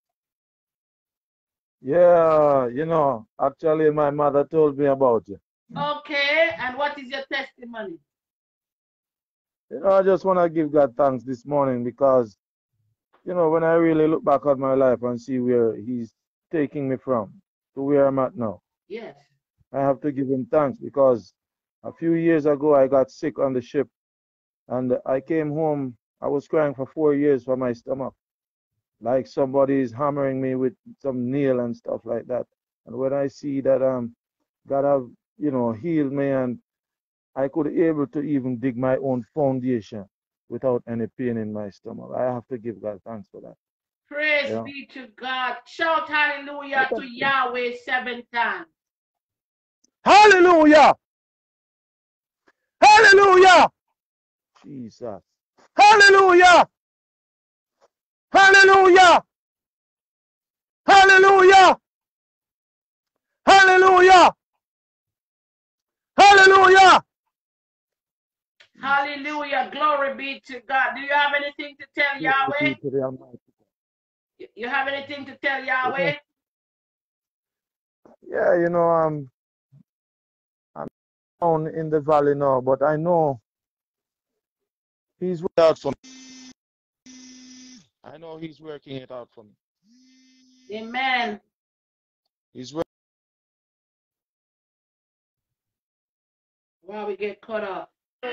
F: yeah, you know, actually my mother told me about you.
B: Okay, and what is your testimony?
F: You know, I just want to give God thanks this morning because, you know, when I really look back at my life and see where He's taking me from to where I'm at now,
B: Yes.
F: I have to give Him thanks because a few years ago I got sick on the ship and I came home. I was crying for four years for my stomach, like somebody is hammering me with some nail and stuff like that. And when I see that um God have, you know, healed me and I could able to even dig my own foundation without any pain in my stomach, I have to give God thanks for that.
B: Praise
F: You know?
B: be to God. Shout hallelujah to Yahweh seven times.
F: Hallelujah! Hallelujah! Jesus. Hallelujah! Hallelujah! Hallelujah! Hallelujah! Hallelujah!
B: Hallelujah. Glory be to God. Do you have anything to tell
F: Glory be
B: Yahweh?
F: to the Almighty.
B: You have anything to tell
F: Yeah,
B: Yahweh?
F: yeah, you know, I'm I'm down in the valley now, but I know He's working out for me. I know He's working it out for me.
B: Amen.
F: He's working.
B: While we get cut off.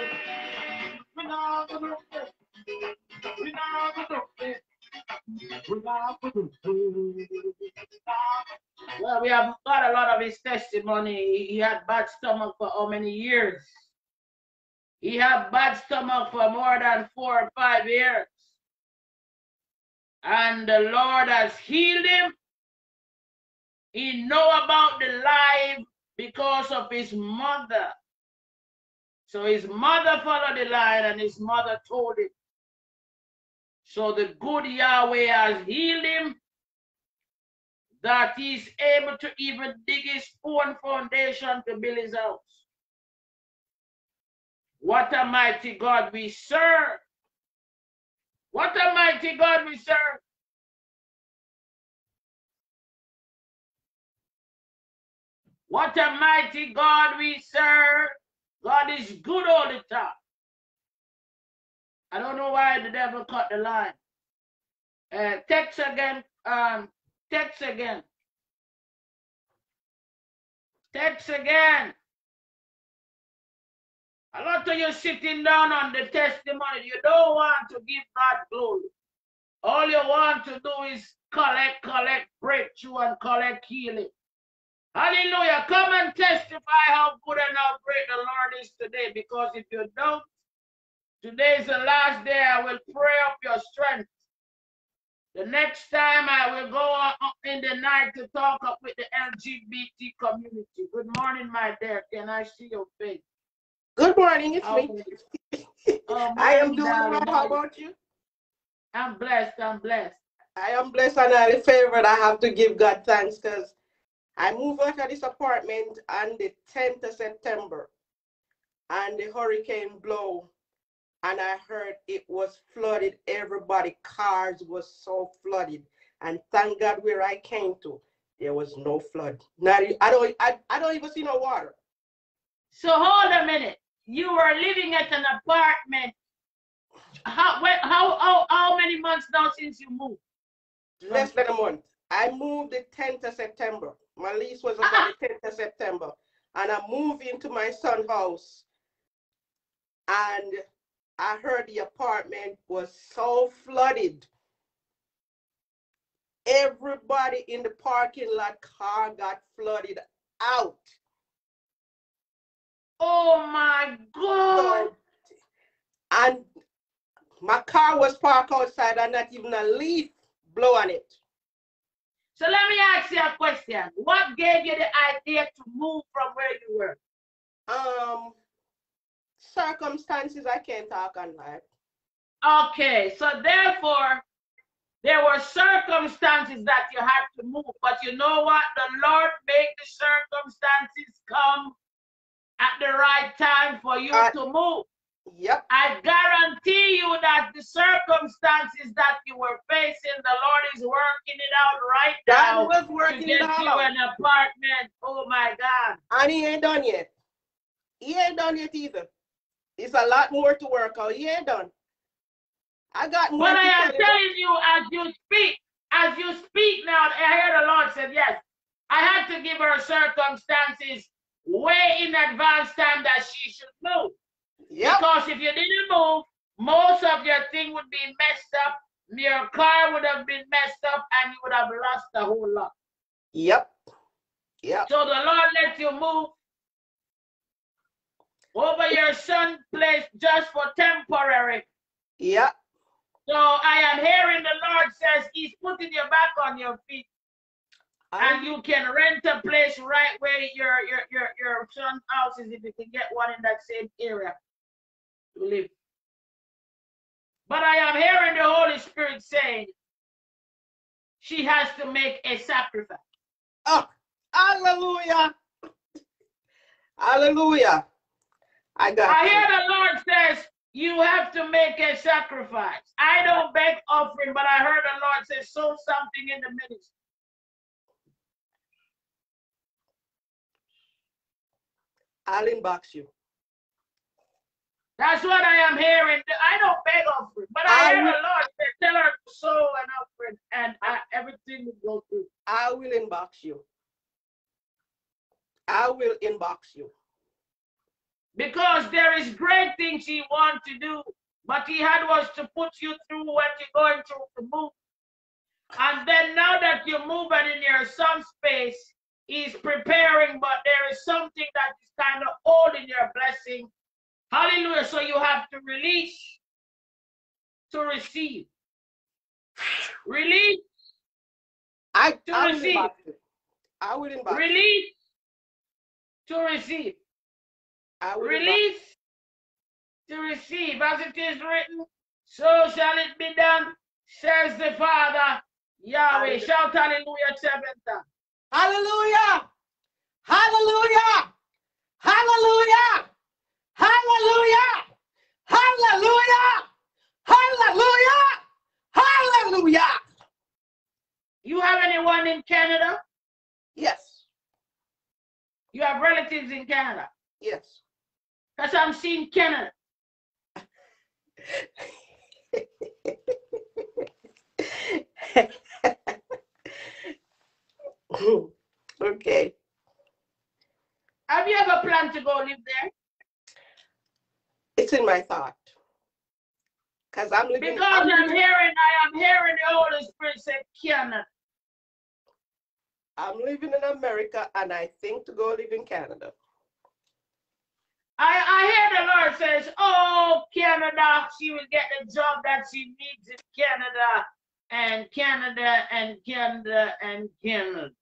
B: Well, we have got a lot of his testimony. He had bad stomach for how many years? He had bad stomach for more than four or five years. And the Lord has healed him. He know about the life because of his mother. So his mother followed the line and his mother told him. So the good Yahweh has healed him, that he's able to even dig his own foundation to build his house. What a mighty God we serve. What a mighty God we serve. What a mighty God we serve. God is good all the time. I don't know why the devil cut the line. Uh, text again. Um, text again. Text again. A lot of you sitting down on the testimony. You don't want to give God glory. All you want to do is collect, collect breakthrough and collect healing. Hallelujah. Come and testify how good and how great the Lord is today. Because if you don't, today is the last day. I will pray up your strength. The next time I will go up in the night to talk up with the L G B T community. Good morning, my dear. Can I see your face?
G: Good morning, it's
B: How
G: me.
B: Oh,
G: I am
B: morning,
G: doing
B: darling.
G: well. How about you?
B: I'm blessed. I'm blessed.
G: I am blessed and highly favored. I have to give God thanks because I moved out of this apartment on the tenth of September and the hurricane blew and I heard it was flooded. Everybody, cars was so flooded. And thank God where I came to, there was no flood. Not, I don't I, I don't even see no water.
B: So hold a minute. You were living at an apartment How, when, how, how, how many months now since you moved?
G: Less than a month. I moved the tenth of September. My lease was up
B: Ah.
G: on the tenth of September. And I moved into my son's house. And I heard the apartment was so flooded. Everybody in the parking lot car got flooded out.
B: Oh my God.
G: So, and my car was parked outside and not even a leaf blow on it.
B: So let me ask you a question. What gave you the idea to move from where you were?
G: Um, circumstances I can't talk on that.
B: Okay, so therefore, there were circumstances that you had to move. But you know what? The Lord made the circumstances come at the right time for you
G: I,
B: to move.
G: Yep.
B: I guarantee you that the circumstances that you were facing, the Lord is working it out right now
G: God was working
B: to get
G: it
B: you
G: out.
B: an apartment. Oh my God.
G: And he ain't done yet. He ain't done yet either. It's a lot more to work out. He ain't done. I got more
B: But
G: to
B: I am
G: tell you.
B: telling you, as you speak, as you speak now, I hear the Lord said, yes, I had to give her circumstances way in advance time that she should move.
G: Yep.
B: Because if you didn't move, most of your thing would be messed up. Your car would have been messed up and you would have lost a whole lot.
G: Yep. Yep.
B: So the Lord let you move over your son's place just for temporary.
G: Yep.
B: So I am hearing the Lord says he's putting you back on your feet. And you can rent a place right where your your your, your son's house is if you can get one in that same area to live. But I am hearing the Holy Spirit saying she has to make a sacrifice.
G: Oh, hallelujah. Hallelujah. I got
B: I
G: you.
B: hear the Lord says you have to make a sacrifice. I don't beg offering, but I heard the Lord say sow something in the ministry.
G: I'll inbox you.
B: That's what I am hearing. I don't beg offering, but I, I hear will, the Lord say, tell her to sow an offering and uh, everything will go through.
G: I will inbox you. I will inbox you.
B: Because there is great things he wants to do, but he had was to put you through what you're going through to move. And then now that you're moving in your son's space, he's preparing, but there is something that is kind of holding your blessing. Hallelujah. So you have to release to receive. Release
G: I,
B: to
G: I
B: receive.
G: Will I will inbox
B: Release to receive.
G: I will
B: Release to receive. As it is written, so shall it be done, says the Father, Yahweh. Shout hallelujah seven times.
G: Hallelujah. Hallelujah. Hallelujah. Hallelujah. Hallelujah. Hallelujah. Hallelujah.
B: You have anyone in Canada?
G: Yes.
B: You have relatives in Canada?
G: Yes.
B: Because I'm seeing Canada.
G: Okay.
B: Have you ever planned to go live there?
G: It's in my thought. Because I'm living.
B: Because
G: I'm,
B: I'm
G: living,
B: hearing, I am hearing the Holy Spirit say Canada.
G: I'm living in America and I think to go live in Canada.
B: I, I hear the Lord says, oh, Canada, she will get the job that she needs in Canada, and Canada, and Canada, and Canada.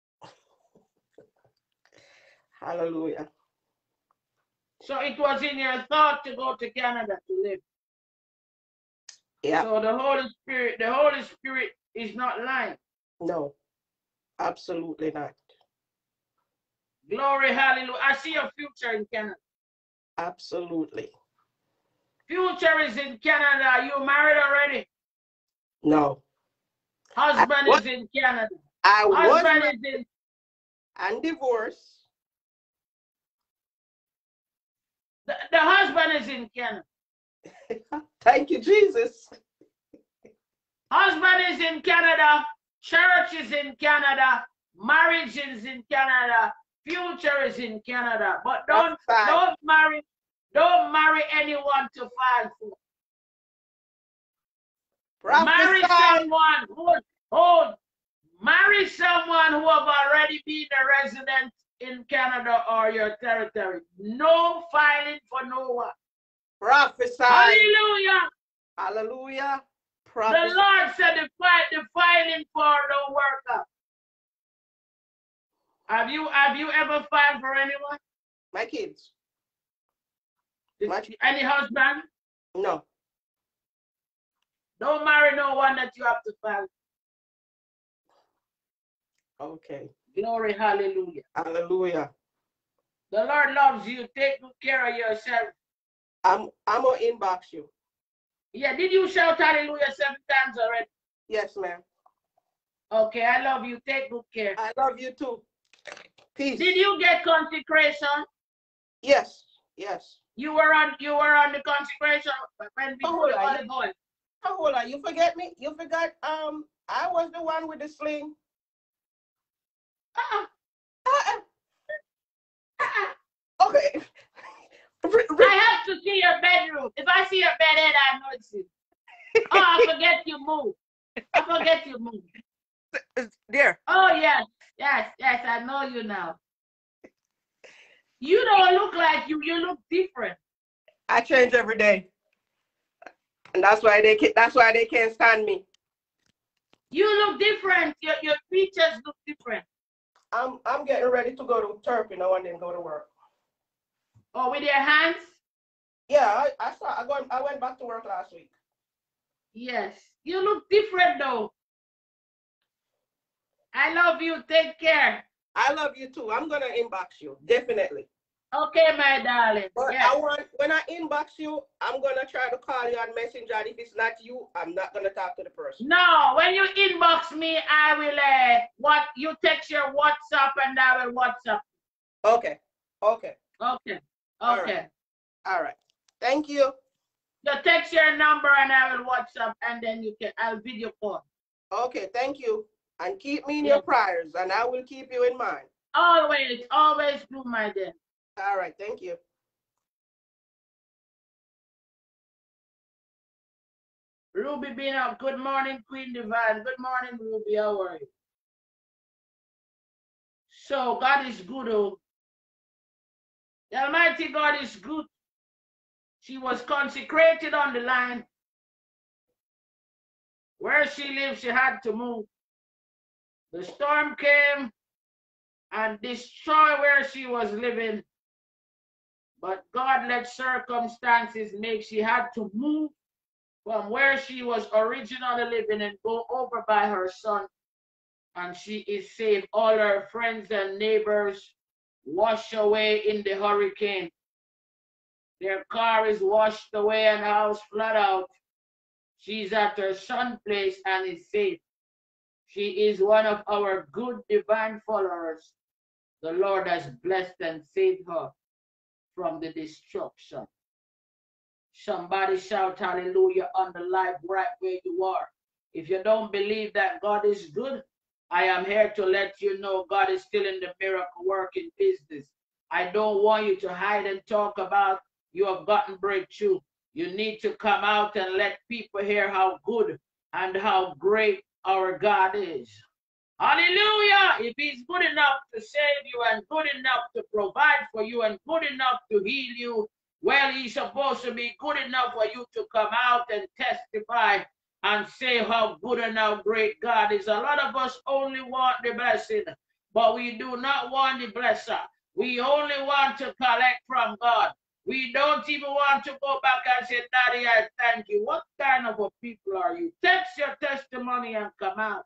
G: Hallelujah.
B: So it was in your thought to go to Canada to live.
G: Yeah.
B: So the Holy Spirit, the Holy Spirit is not lying.
G: No, absolutely not.
B: Glory, hallelujah. I see a future in Canada.
G: Absolutely.
B: Future is in Canada. Are you married already?
G: No.
B: Husband is in Canada.
G: I
B: Husband
G: was
B: is in.
G: And divorced.
B: The, the husband is in Canada.
G: Thank you, Jesus.
B: Husband is in Canada. Church is in Canada. Marriage is in Canada. Future is in Canada. But don't, don't marry, don't marry anyone to fall for. Marry someone who, who marry someone who have already been a resident in Canada or your territory. No filing for no one.
G: Prophesy.
B: Hallelujah.
G: Hallelujah.
B: Prophesy. The Lord said the, the filing for no worker. Have you have you ever filed for anyone?
G: My kids.
B: My, any husband?
G: No.
B: Don't marry no one that you have to file.
G: Okay.
B: Glory, hallelujah.
G: Hallelujah.
B: The Lord loves you. Take good care of yourself.
G: I'm I'm gonna inbox you.
B: Yeah, did you shout hallelujah seven times already?
G: Yes, ma'am.
B: Okay, I love you. Take good care.
G: I love you too. Peace.
B: Did you get consecration?
G: Yes, yes.
B: You were on you were on the consecration when we
G: oh,
B: put on the boy.
G: Oh, hold on, you forget me? You forgot um I was the one with the sling.
B: Uh-uh.
G: Uh-uh. Uh-uh. Okay.
B: I have to see your bedroom. If I see your bed head, I know it's you. Oh, I forget you move. I forget you move.
G: There.
B: Oh, yes. Yes, yes, I know you now. You don't look like you. You look different.
G: I change every day. And that's why they can, that's why they can't stand me.
B: You look different. Your your features look different.
G: I'm I'm getting ready to go to Turkey now and then go to work.
B: Oh, with your hands?
G: Yeah, I I saw I going I went back to work last week.
B: Yes. You look different though. I love you. Take care.
G: I love you too. I'm gonna inbox you, definitely.
B: Okay, my darling.
G: But
B: yes.
G: I want when I inbox you, I'm gonna try to call you on Messenger. And if it's not you, I'm not gonna talk to the person.
B: No, when you inbox me, I will uh what you text your WhatsApp and I will WhatsApp.
G: Okay. Okay.
B: Okay. Okay.
G: All right. All right. Thank you.
B: You text your number and I will WhatsApp and then you can I'll video call.
G: Okay, thank you. And keep me in
B: yes.
G: your prayers and I will keep you in mind.
B: Always, always do my dear.
G: All right, thank you.
B: Ruby being up. Good morning, Queen Divine. Good morning, Ruby. How are you? So God is good. Oh, the Almighty God is good. She was consecrated on the line. Where she lived, she had to move. The storm came and destroyed where she was living. But God let circumstances make she had to move from where she was originally living and go over by her son. And she is safe. All her friends and neighbors washed away in the hurricane. Their car is washed away and house flat out. She's at her son's place and is safe. She is one of our good divine followers. The Lord has blessed and saved her from the destruction. Somebody shout hallelujah on the live right where you are. If you don't believe that God is good, I am here to let you know God is still in the miracle working business. I don't want you to hide and talk about you have gotten breakthrough. You need to come out and let people hear how good and how great our God is. Hallelujah! If he's good enough to save you and good enough to provide for you and good enough to heal you, well, he's supposed to be good enough for you to come out and testify and say how good and how great God is. A lot of us only want the blessing, but we do not want the blesser. We only want to collect from God. We don't even want to go back and say, Daddy, I thank you. What kind of a people are you? Text your testimony and come out.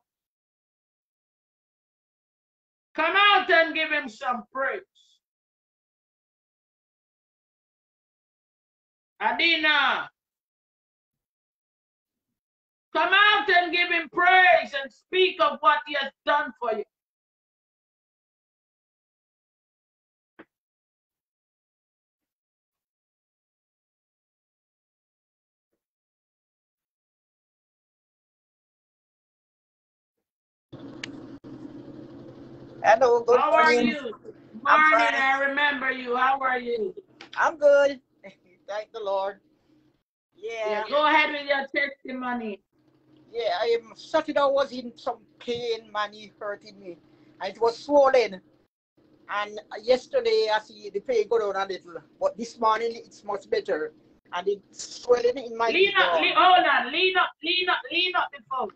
B: Come out and give him some praise. Adina, come out and give him praise and speak of what he has done for you.
H: Hello, good
B: How
H: morning.
B: are you?
H: I'm
B: Morning,
H: fine.
B: I remember you. How are you?
H: I'm good. Thank the Lord. Yeah.
B: Yeah, go ahead with your testimony.
H: Yeah, I am Saturday I was in some pain, money hurting me. And it was swollen. And yesterday I see the pain go down a little. But this morning it's much better. And it's swelling in my
B: Lean up, lean, hold on, lean up, lean up, lean up the phone.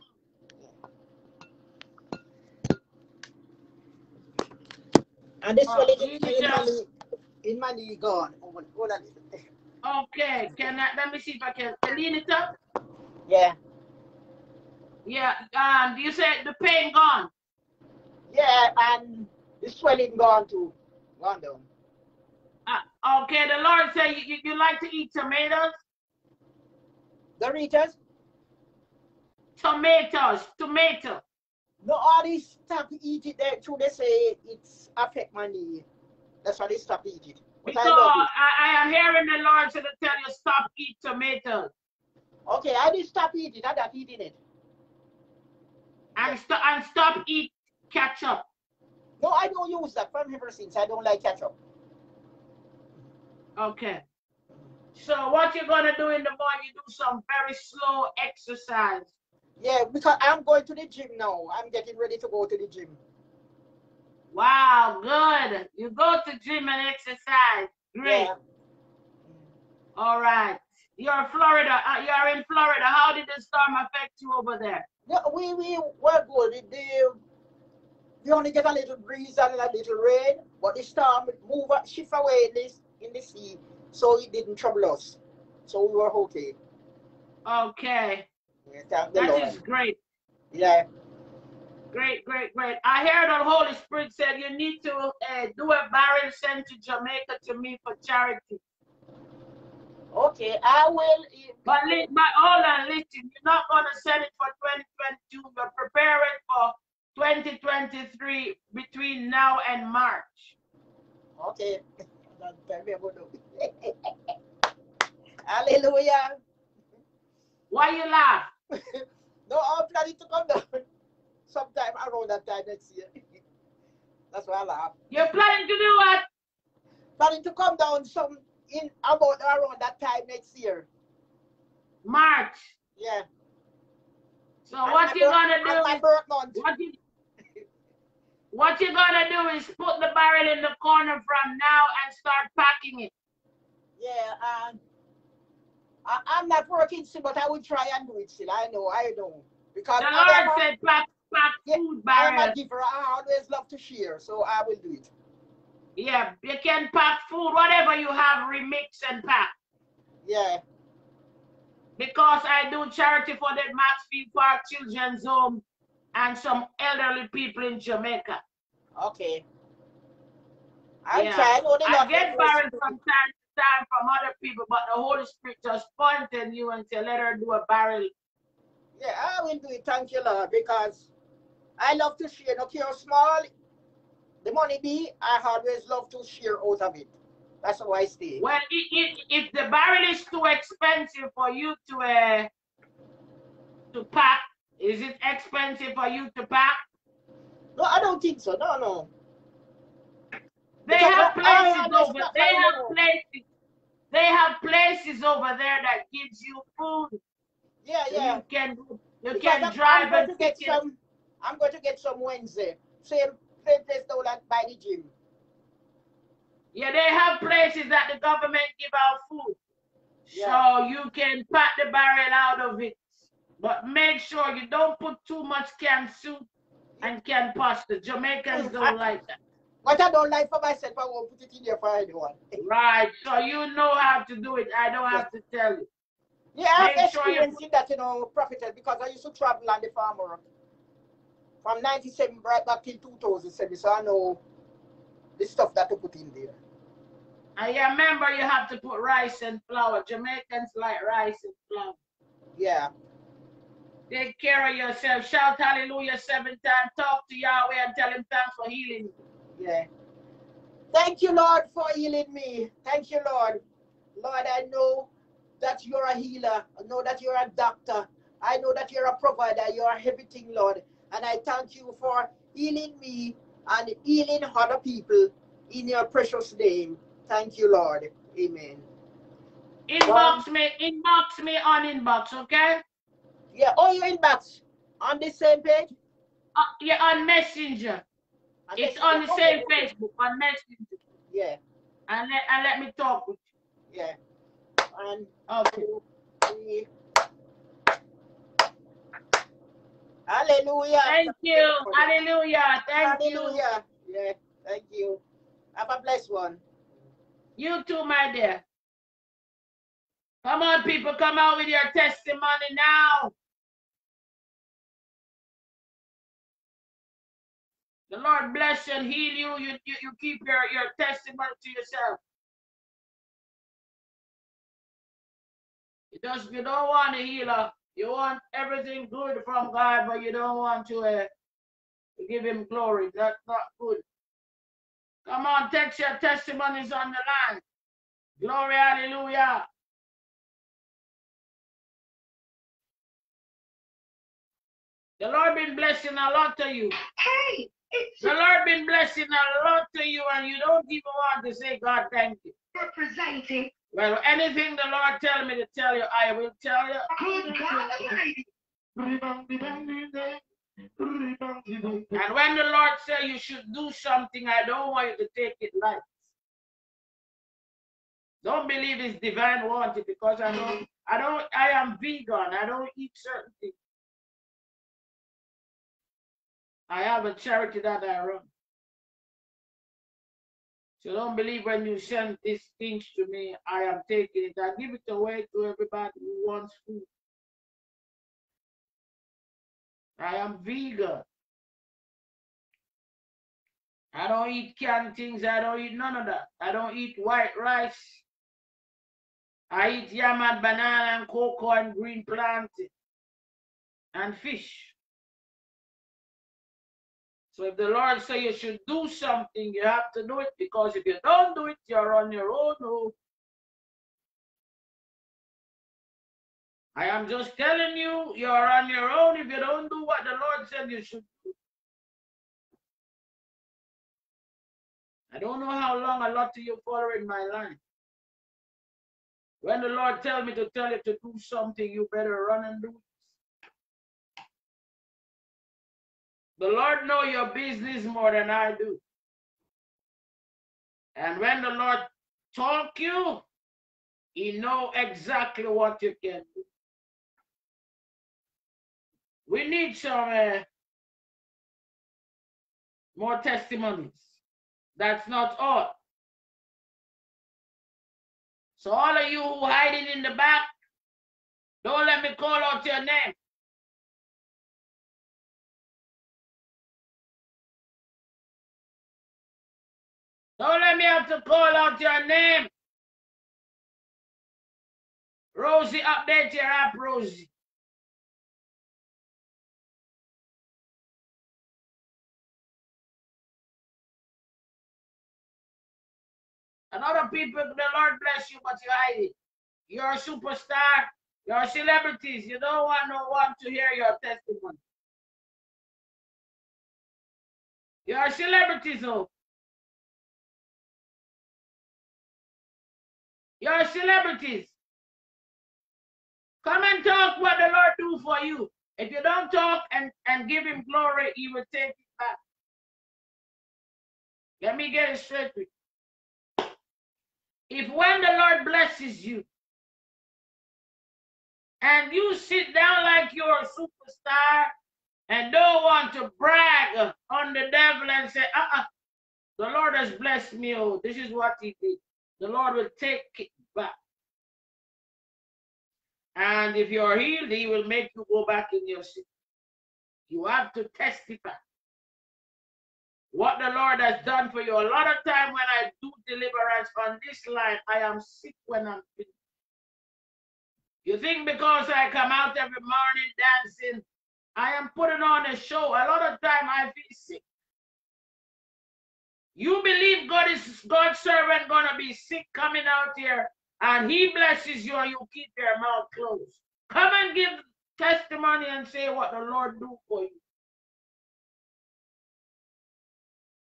H: And this
B: Oh,
H: swelling
B: you
H: in, in, my
B: just,
H: knee, in my knee gone. Hold on.
B: okay, can I, let me see if I can, can lean it up?
H: Yeah.
B: Yeah, um, you said the pain gone?
H: Yeah, and the swelling gone too. Gone down.
B: Uh, okay, the Lord said you, you, you like to eat tomatoes?
H: Doritos?
B: Tomatoes, tomato.
H: No, all this stop eat it there too. They say it's affect my knee. That's why they stop eat it. But
B: Because
H: I love it.
B: I, I am hearing the Lord say to tell you stop eat tomatoes.
H: Okay, I did stop eating. I not eating it.
B: And, st and stop eat ketchup.
H: No, I don't use that from ever since. I don't like ketchup.
B: Okay. So what you're gonna do in the morning, you do some very slow exercise.
H: Yeah, because I'm going to the gym now. I'm getting ready to go to the gym.
B: Wow, good. You go to gym and exercise. Great.
H: Yeah.
B: All right. You're Florida. Uh, you're in Florida. How did the storm affect you over there?
H: Yeah, we we were good. They, we only get a little breeze and a little rain, but the storm move shift away in this in the sea, so it didn't trouble us. So we were okay.
B: Okay.
H: Yeah, thank the
B: That
H: Lord.
B: is great.
H: Yeah.
B: Great, great, great. I heard the Holy Spirit said you need to uh, do a barrel send to Jamaica to me for charity.
H: Okay, I will.
B: But, but hold on, listen. You're not going to send it for twenty twenty-two. You're preparing for twenty twenty-three between now and March.
H: Okay. Hallelujah.
B: Why you laugh?
H: No, I'm planning to come down sometime around that time next year. That's why I laugh.
B: You're planning to do what?
H: Planning to come down some in about around that time next year.
B: March.
H: Yeah.
B: So and what you're gonna do?
H: My birth month.
B: What you what you're gonna do is put the barrel in the corner from now and start packing it.
H: Yeah, and I, I'm not working still, but I will try and do it still. I know, I know. Because
B: the Lord said pack, pack
H: yeah,
B: food barrel.
H: I'm a giver. I always love to share, so I will do it.
B: Yeah, you can pack food, whatever you have, remix and pack.
H: Yeah.
B: Because I do charity for the Maxfield Park Children's Home and some elderly people in Jamaica.
H: Okay. I'll
B: yeah.
H: try. I,
B: I get barrels from time to time from other people, but the Holy Spirit just pointed you and said, let her do a barrel.
H: Yeah, I will do it. Thank you, Lord, because I love to share. No care small the money be, I always love to share out of it. That's how I stay.
B: Well, it, it, if the barrel is too expensive for you to uh, to pack, is it expensive for you to pack?
H: No, I don't think so. No, no.
B: They
H: because
B: have
H: no,
B: places over. They have know. places. They have places over there that gives you food.
H: Yeah,
B: so
H: yeah.
B: You can you
H: because
B: can
H: I'm,
B: drive
H: I'm going
B: and
H: to get some. I'm going to get some Wednesday. Same same place down at by the gym.
B: Yeah, they have places that the government give out food. Yeah. So you can pack the barrel out of it. But make sure you don't put too much canned soup and canned pasta. Jamaicans don't I, like that.
H: What I don't like for myself, I won't put it in there for anyone.
B: Right. So you know how to do it. I don't have to tell you.
H: Yeah, I have
B: Make
H: experience
B: sure
H: in that, you know, prophetess, because I used to travel on the farm work from ninety-seven right back till two thousand seven. So I know the stuff that to put in there.
B: And you remember you have to put rice and flour. Jamaicans like rice and flour.
H: Yeah.
B: Take care of yourself. Shout hallelujah seven times. Talk to Yahweh and tell him thanks for healing you.
H: Yeah. Thank you, Lord, for healing me. Thank you, Lord. Lord, I know that you're a healer. I know that you're a doctor. I know that you're a provider. You're everything, Lord. And I thank you for healing me and healing other people in your precious name. Thank you, Lord. Amen.
B: Inbox me, inbox me on inbox, okay?
H: Yeah, oh, you inbox on the same page?
B: Uh, yeah, on Messenger.
H: On
B: it's
H: Messenger.
B: on the
H: Okay,
B: same
H: okay.
B: Facebook, on Messenger.
H: Yeah.
B: And let, and let me talk with
H: you. Yeah. And
B: okay.
H: Two, three. Hallelujah.
B: Thank you. Hallelujah. Thank
H: Hallelujah. you. Yeah, thank you. Have a blessed one.
B: You too, my dear. Come on, people, come out with your testimony now. The Lord bless you and heal you. You, you, you keep your, your testimony to yourself. You just you don't want a healer. You want everything good from God, but you don't want to, uh, to give him glory. That's not good. Come on, text your testimonies on the line. Glory, hallelujah. The Lord been blessing a lot to you. Hey, the Lord been blessing a lot to you, and you don't even want to say, God, thank you. Representing. Well, anything the Lord tell me to tell you, I will tell you. Good God Almighty. And when the Lord say you should do something, I don't want you to take it light. Don't believe it's divine wanted, because I don't, I don't, I am vegan. I don't eat certain things. I have a charity that I run. So don't believe when you send these things to me, I am taking it. I give it away to everybody who wants food. I am vegan. I don't eat canned things. I don't eat none of that. I don't eat white rice. I eat yam and banana and cocoa and green plant and fish. So if the Lord say you should do something, you have to do it, because if you don't do it, you're on your own. Oh. I am just telling you, you're on your own if you don't do what the Lord said you should do. I don't know how long a lot of you follow in my line. When the Lord tell me to tell you to do something, you better run and do it. The Lord know your business more than I do. And when the Lord talk you, he know exactly what you can do. We need some uh, more testimonies. That's not all. So all of you who hiding in the back, don't let me call out your name. Don't let me have to call out your name. Rosie, update your app, Rosie. And other people, the Lord bless you, but you hide it. You're a superstar. You're celebrities. You don't want no one to hear your testimony. You're celebrities, oh. You're celebrities. Come and talk what the Lord do for you. If you don't talk and, and give him glory, he will take it back. Let me get it straight with you. If when the Lord blesses you, and you sit down like you're a superstar and don't want to brag on the devil and say, uh-uh, the Lord has blessed me, oh, this is what he did. The Lord will take it back. And if you're healed, he will make you go back in your sin. You have to testify what the Lord has done for you. A lot of time when I do deliverance on this line, I am sick when I'm finished. You think because I come out every morning dancing, I am putting on a show. A lot of time I feel sick. You believe God is God's servant gonna be sick coming out here, and he blesses you and you keep your mouth closed. Come and give testimony and say what the Lord do for you.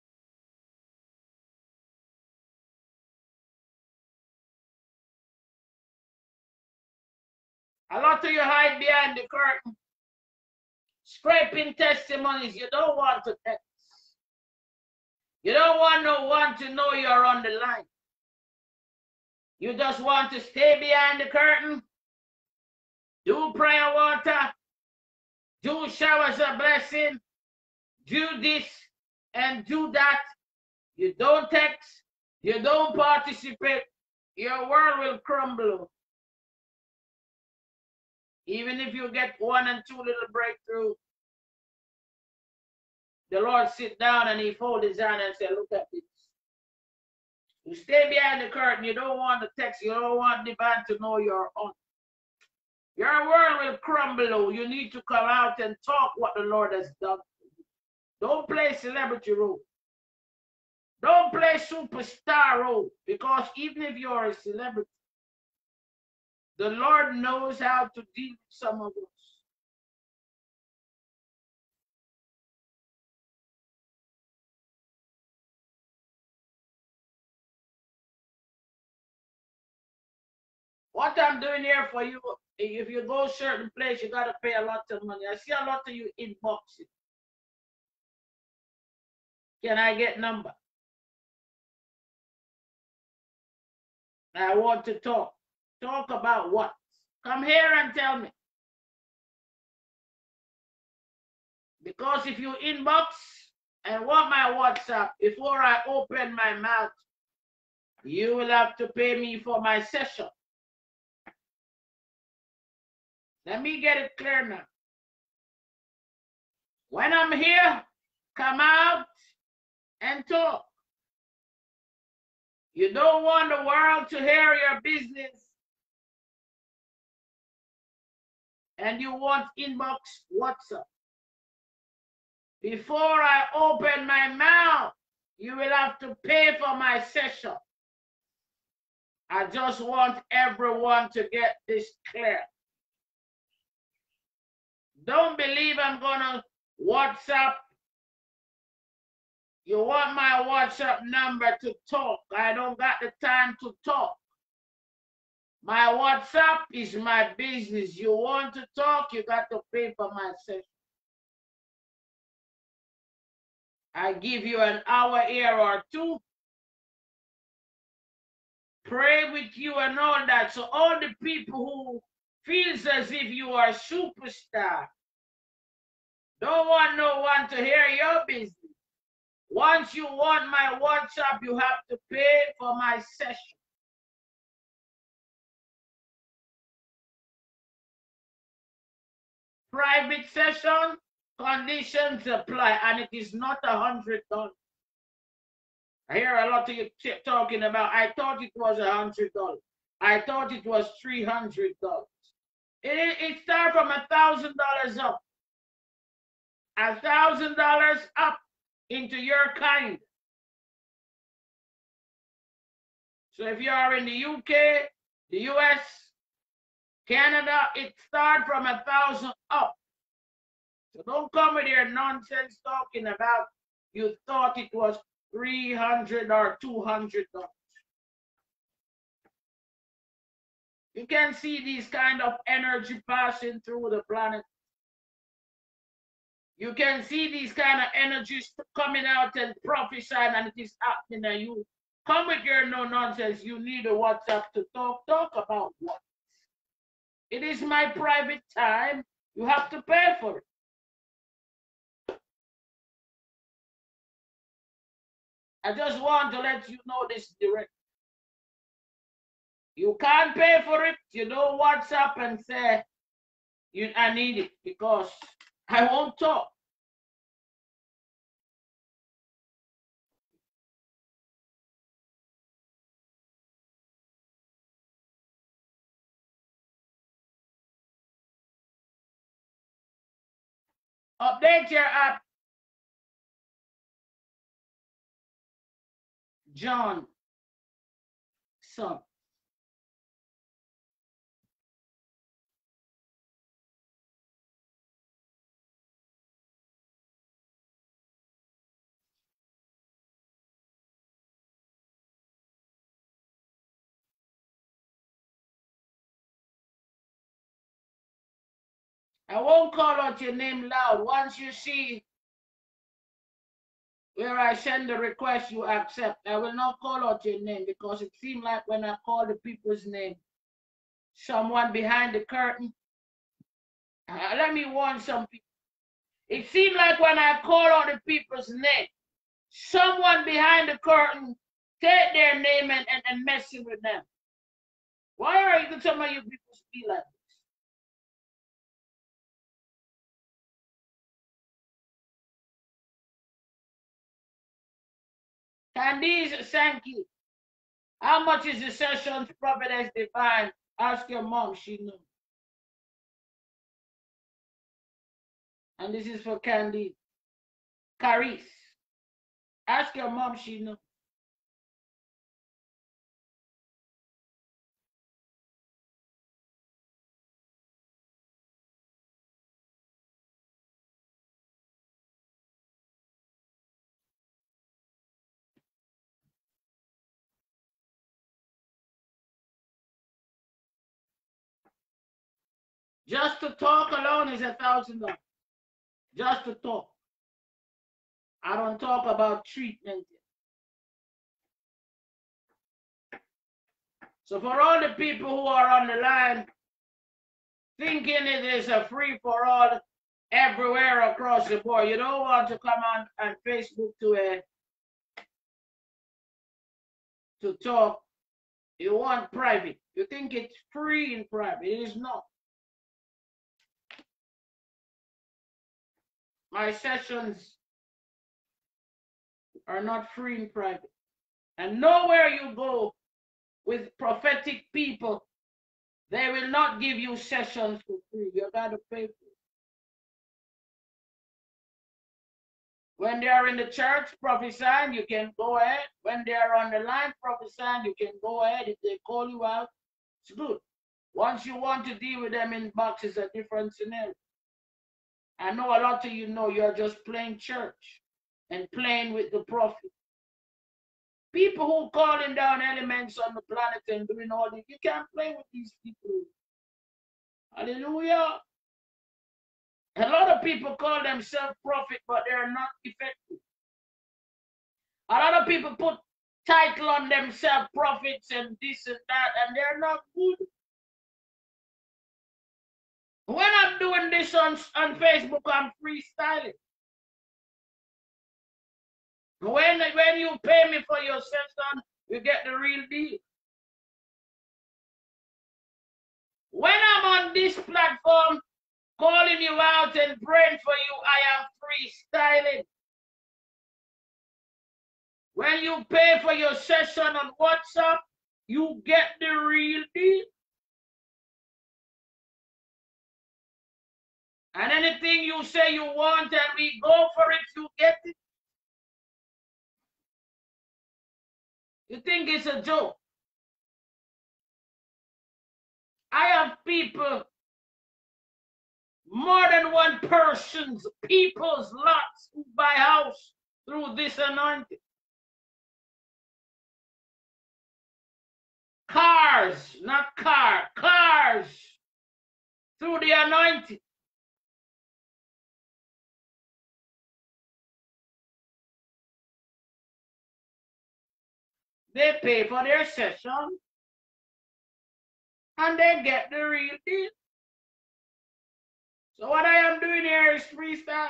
B: A lot of you hide behind the curtain, scraping testimonies. You don't want to text. You don't want no one to know you're on the line. You just want to stay behind the curtain, do prayer water, do showers of blessing, do this and do that. You don't text, you don't participate, your world will crumble. Even if you get one and two little breakthrough, the Lord sit down and he fold his hand and say, look at this. You stay behind the curtain, you don't want the text, you don't want the man to know you're on. Your world will crumble. You need to come out and talk what the Lord has done. Don't play celebrity role. Don't play superstar role, because even if you're a celebrity, the Lord knows how to deal with some of us. What I'm doing here for you, if you go a certain place, you got to pay a lot of money. I see a lot of you inboxing. Can I get number? I want to talk. Talk about what? Come here and tell me. Because if you inbox and want my WhatsApp before I open my mouth, you will have to pay me for my session. Let me get it clear now. When I'm here, come out and talk. You don't want the world to hear your business, and you want inbox WhatsApp. Before I open my mouth, you will have to pay for my session. I just want everyone to get this clear. Don't believe I'm gonna WhatsApp. You want my WhatsApp number to talk. I don't got the time to talk. My WhatsApp is my business. You want to talk, you got to pay for my session. I give you an hour here or two. Pray with you and all that. So all the people who feels as if you are a superstar, don't want no one to hear your business. Once you want my WhatsApp, you have to pay for my session. Private session, conditions apply, and it is not a hundred dollars. I hear a lot of you talking about, I thought it was a hundred dollars. I thought it was three hundred dollars. It, it starts from a thousand dollars up. A thousand dollars up into your kind. So if you are in the U K, the U S, Canada, it starts from a thousand up. So don't come with your nonsense talking about you thought it was three hundred or two hundred dollars. You can see these kind of energy passing through the planet. You can see these kind of energies coming out and prophesying, and it is happening, and you come with your no nonsense. You need a WhatsApp to talk. Talk about what? It is my private time. You have to pay for it. I just want to let you know this direct. You can't pay for it. You don't WhatsApp and say, you, I need it, because I won't talk. Update your app. John, son. I won't call out your name loud. Once you see where I send the request, you accept. I will not call out your name because it seemed like when I call the people's name, someone behind the curtain. Uh, let me warn some people. It seemed like when I call out the people's name, someone behind the curtain take their name and, and, and messing with them. Why are you some of you people be like this? Candice, thank you. How much is the sessions, Prophetess Divine? Ask your mom, she knows. And this is for Candice. Caris. Ask your mom, she knows. Just to talk alone is a thousand dollars. Just to talk. I don't talk about treatment. So for all the people who are on the line thinking it is a free for all everywhere across the board, you don't want to come on, on Facebook to a to talk. You want private. You think it's free in private. It is not. My sessions are not free in private. And nowhere you go with prophetic people, they will not give you sessions for free. You got to pay for it. When they are in the church prophesying, you can go ahead. When they are on the line prophesying, you can go ahead. If they call you out, it's good. Once you want to deal with them in boxes, a different scenario. I know a lot of you know you're just playing church and playing with the prophet. People who calling down elements on the planet and doing all this, you can't play with these people. Hallelujah. A lot of people call themselves prophet, but they are not effective. A lot of people put title on themselves, prophets and this and that, and they're not good. When I'm doing this on, on Facebook, I'm freestyling. When, when you pay me for your session, you get the real deal. When I'm on this platform, calling you out and praying for you, I am freestyling. When you pay for your session on WhatsApp, you get the real deal. And anything you say you want and we go for it, you get it. You think it's a joke? I have people, more than one person's, people's lots who buy house through this anointing. Cars, not car, cars through the anointing. They pay for their session and they get the real deal. So what I am doing here is freestyle.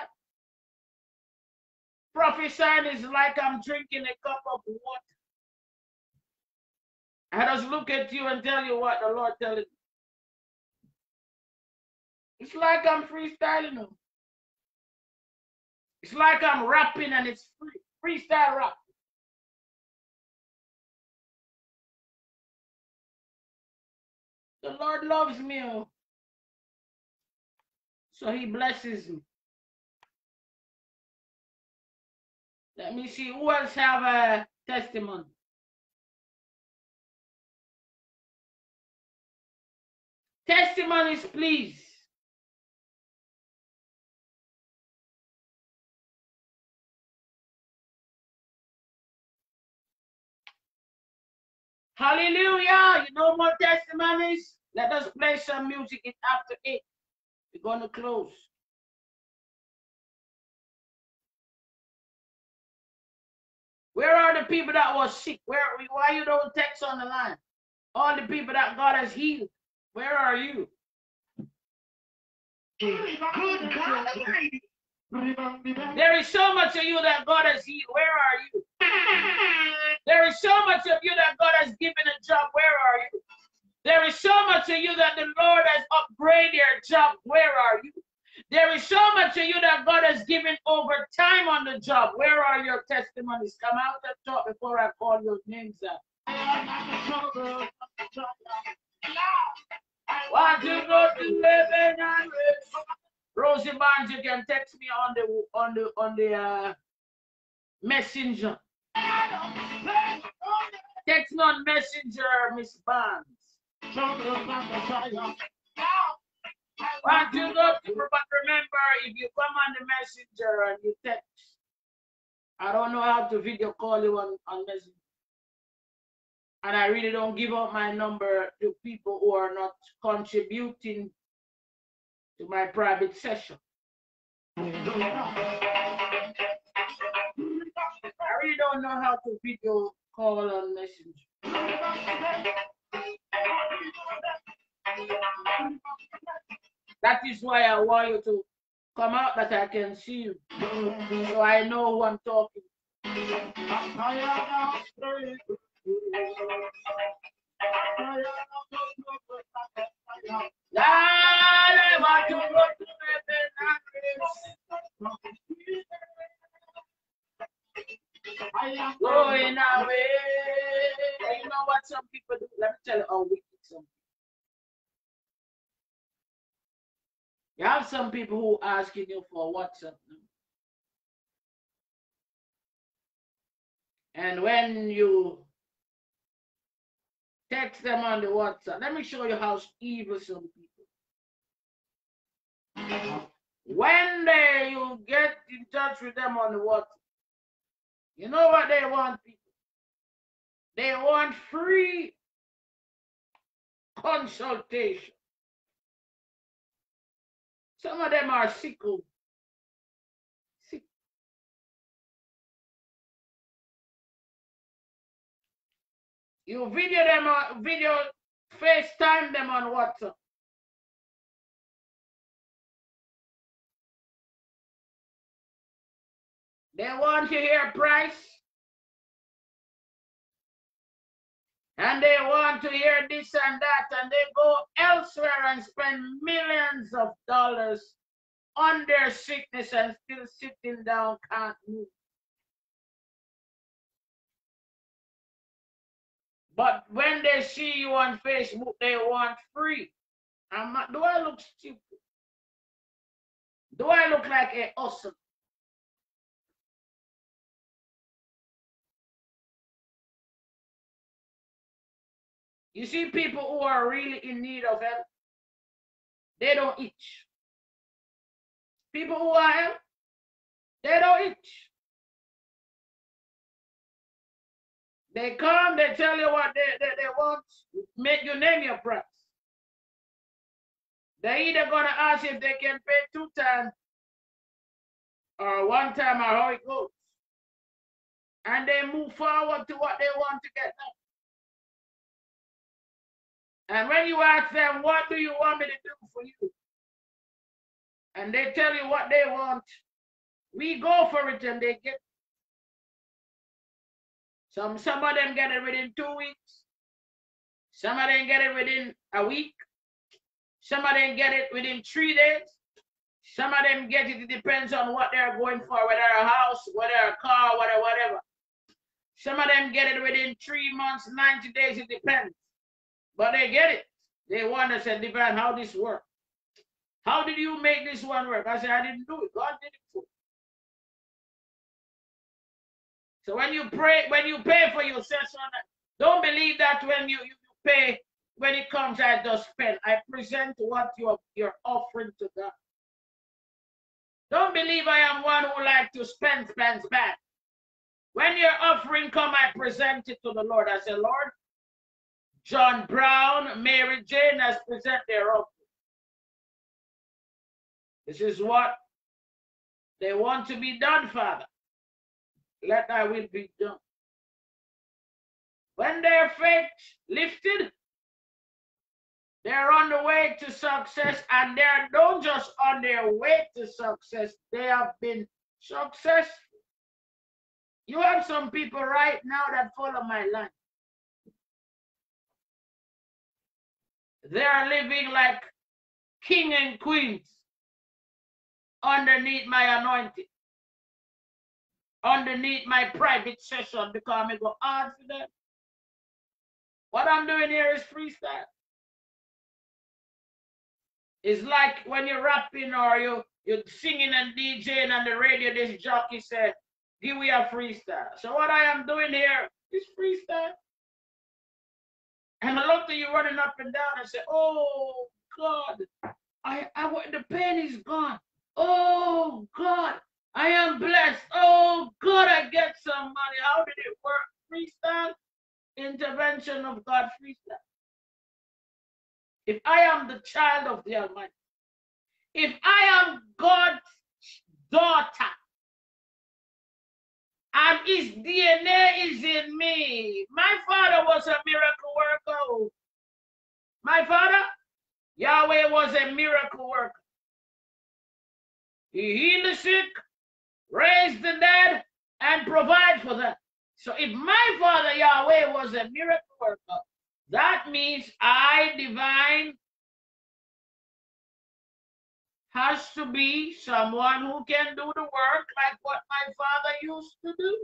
B: Prophesying is like I'm drinking a cup of water. I just look at you and tell you what the Lord telling me. It's like I'm freestyling them. It's like I'm rapping and it's free. Freestyle rap. The Lord loves me. Oh. So he blesses me. Let me see who else have a testimony. Testimonies, please. Hallelujah. You know more testimonies? Let us play some music. It's after eight. We're going to close. Where are the people that was sick? Where? Why you don't text on the line? All the people that God has healed. Where are you? Good God Almighty. There is so much of you that God has healed. Where are you? There is so much of you that God has given a job. Where are you? There is so much of you that the Lord has upgraded your job. Where are you? There is so much of you that God has given over time on the job. Where are your testimonies? Come out and talk before I call your names out. Want to go to heaven and rest. Rosie Barnes, you can text me on the on the on the uh, messenger. Text me on messenger, Miss Barnes. Want to go to, but remember, if you come on the messenger and you text, I don't know how to video call you on, on messenger. And I really don't give out my number to people who are not contributing to my private session. I really don't know how to video call on messenger. That is why I want you to come out that I can see you, so I know who I'm talking. I am going away. You know what some people do? Let me tell you how wicked some people. You have some people who are asking you for WhatsApp. And when you text them on the WhatsApp, let me show you how evil some people. When they you get in touch with them on the WhatsApp, you know what they want, people? They want free consultation. Some of them are sickle. Sick. You video them on video, FaceTime them on WhatsApp. They want to hear price. And they want to hear this and that, and they go elsewhere and spend millions of dollars on their sickness and still sitting down, can't move. But when they see you on Facebook, they want free. I'm not, do I look stupid? Do I look like a hustle? You see people who are really in need of help, they don't itch. People who are help, they don't itch. They come, they tell you what they, they, they want, make you name your price. They're either going to ask if they can pay two times or one time or how it goes. And they move forward to what they want to get now. And when you ask them, what do you want me to do for you? And they tell you what they want, we go for it and they get it. Some, some of them get it within two weeks. Some of them get it within a week. Some of them get it within three days. Some of them get it, it depends on what they're going for, whether a house, whether a car, whatever, whatever. Some of them get it within three months, ninety days, it depends. But they get it. They want to say, Divine, how this work? How did you make this one work? I said, I didn't do it. God did it for me. So when you pray, when you pay for your session, don't believe that when you, you pay, when it comes, I just spend. I present what you're, you're offering to God. Don't believe I am one who like to spend, spend, spend. When your offering come, I present it to the Lord. I say, Lord, John Brown, Mary Jane has presented their offering. This is what they want to be done, Father. Let thy will be done. When their faith lifted, they're on the way to success, and they're not just on their way to success, they have been successful. You have some people right now that follow my line. They are living like king and queens underneath my anointing, underneath my private session, because I go hard for them. What I'm doing here is freestyle. It's like when you're rapping or you, you're singing and DJing on the radio, this jockey said, give me a freestyle. So what I am doing here is freestyle. And I look at you running up and down and say, oh God, I, I the pain is gone. Oh God, I am blessed. Oh God, I get some money. How did it work? Freestyle, intervention of God, freestyle. If I am the child of the Almighty, if I am God's daughter, and his D N A is in me. My father was a miracle worker. My father, Yahweh, was a miracle worker. He healed the sick, raised the dead, and provided for them. So if my father, Yahweh, was a miracle worker, that means I, divine, has to be someone who can do the work like what my father used to do.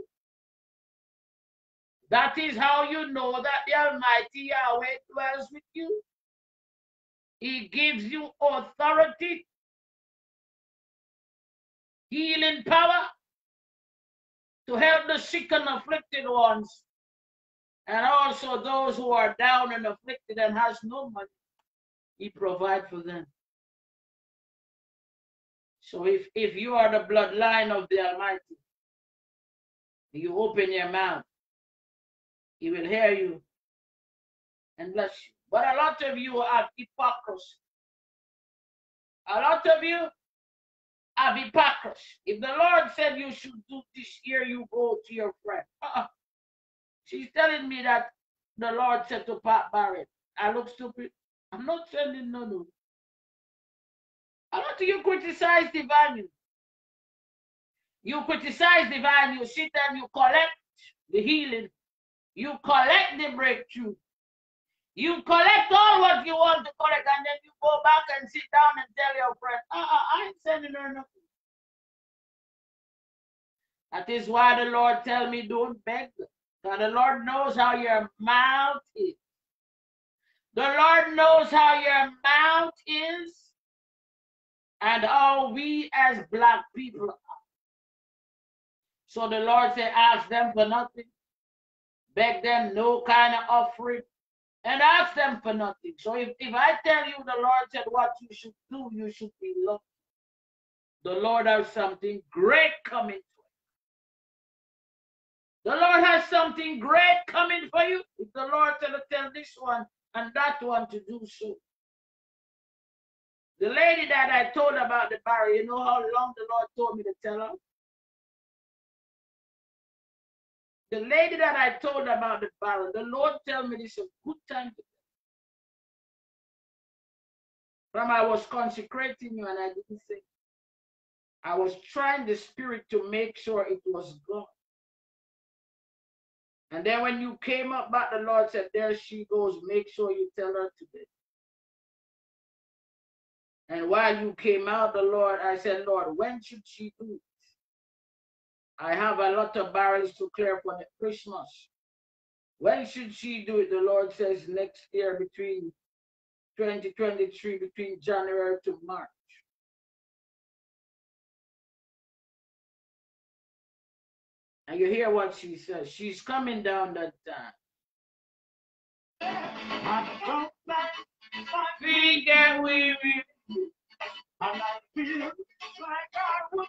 B: That is how you know that the Almighty Yahweh dwells with you. He gives you authority, healing power to help the sick and afflicted ones, and also those who are down and afflicted and has no money. He provides for them. So if, if you are the bloodline of the Almighty, you open your mouth, He will hear you and bless you. But a lot of you have hypocrisy. A lot of you have hypocrisy. If the Lord said you should do this here, you go to your friend. Uh-uh. She's telling me that the Lord said to Pat Barrett, I look stupid. I'm not sending no no. A lot of you criticize divine. You You criticize divine, you sit and you collect the healing. You collect the breakthrough. You collect all what you want to collect, and then you go back and sit down and tell your friend, uh-uh, I ain't sending her nothing. That is why the Lord tell me don't beg. Because the Lord knows how your mouth is. The Lord knows how your mouth is and how we as black people are. So the Lord said, ask them for nothing. Beg them no kind of offering. And ask them for nothing. So if, if I tell you the Lord said what you should do, you should be lucky. The Lord has something great coming for you. The Lord has something great coming for you. If the Lord said to tell this one and that one to do so. The lady that I told about the barrel, you know how long the Lord told me to tell her? The lady that I told about the barrel, the Lord tell me this is a good time to From I was consecrating you and I didn't say. I was trying the spirit to make sure it was God. And then when you came up back, the Lord said, there she goes, make sure you tell her today. And while you came out, the Lord, I said, Lord, when should she do it? I have a lot of barrels to clear for the Christmas. When should she do it? The Lord says next year between twenty twenty-three, between January to March. And you hear what she says. She's coming down that time. I don't like my feet get weary. And I feel like I would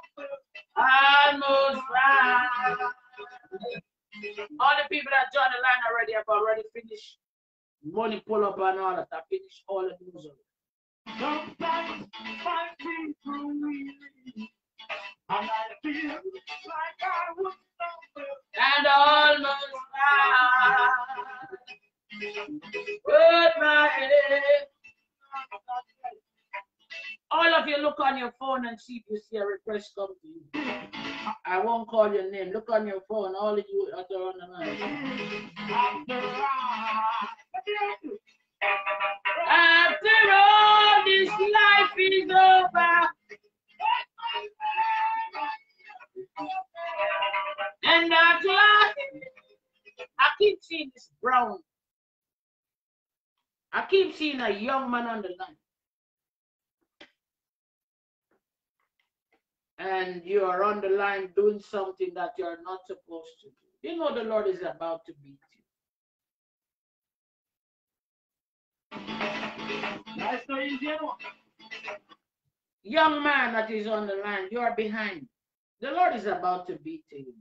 B: almost ride. All the people that joined the line already have already finished. Money pull up and all that. I finished all of those already.
A: Sometimes my feet are weary, and I feel like I would stumble
B: and almost died. With my head. All of you look on your phone and see if you see a request come to you. I won't call your name. Look on your phone, all of you that are on the line. After all, this life is over. And at last, I keep seeing this brown. I keep seeing a young man on the line. And you are on the line doing something that you are not supposed to do. You know the Lord is about to beat you.
A: That's the easy one.
B: Young man that is on the line, you are behind. The Lord is about to beat you.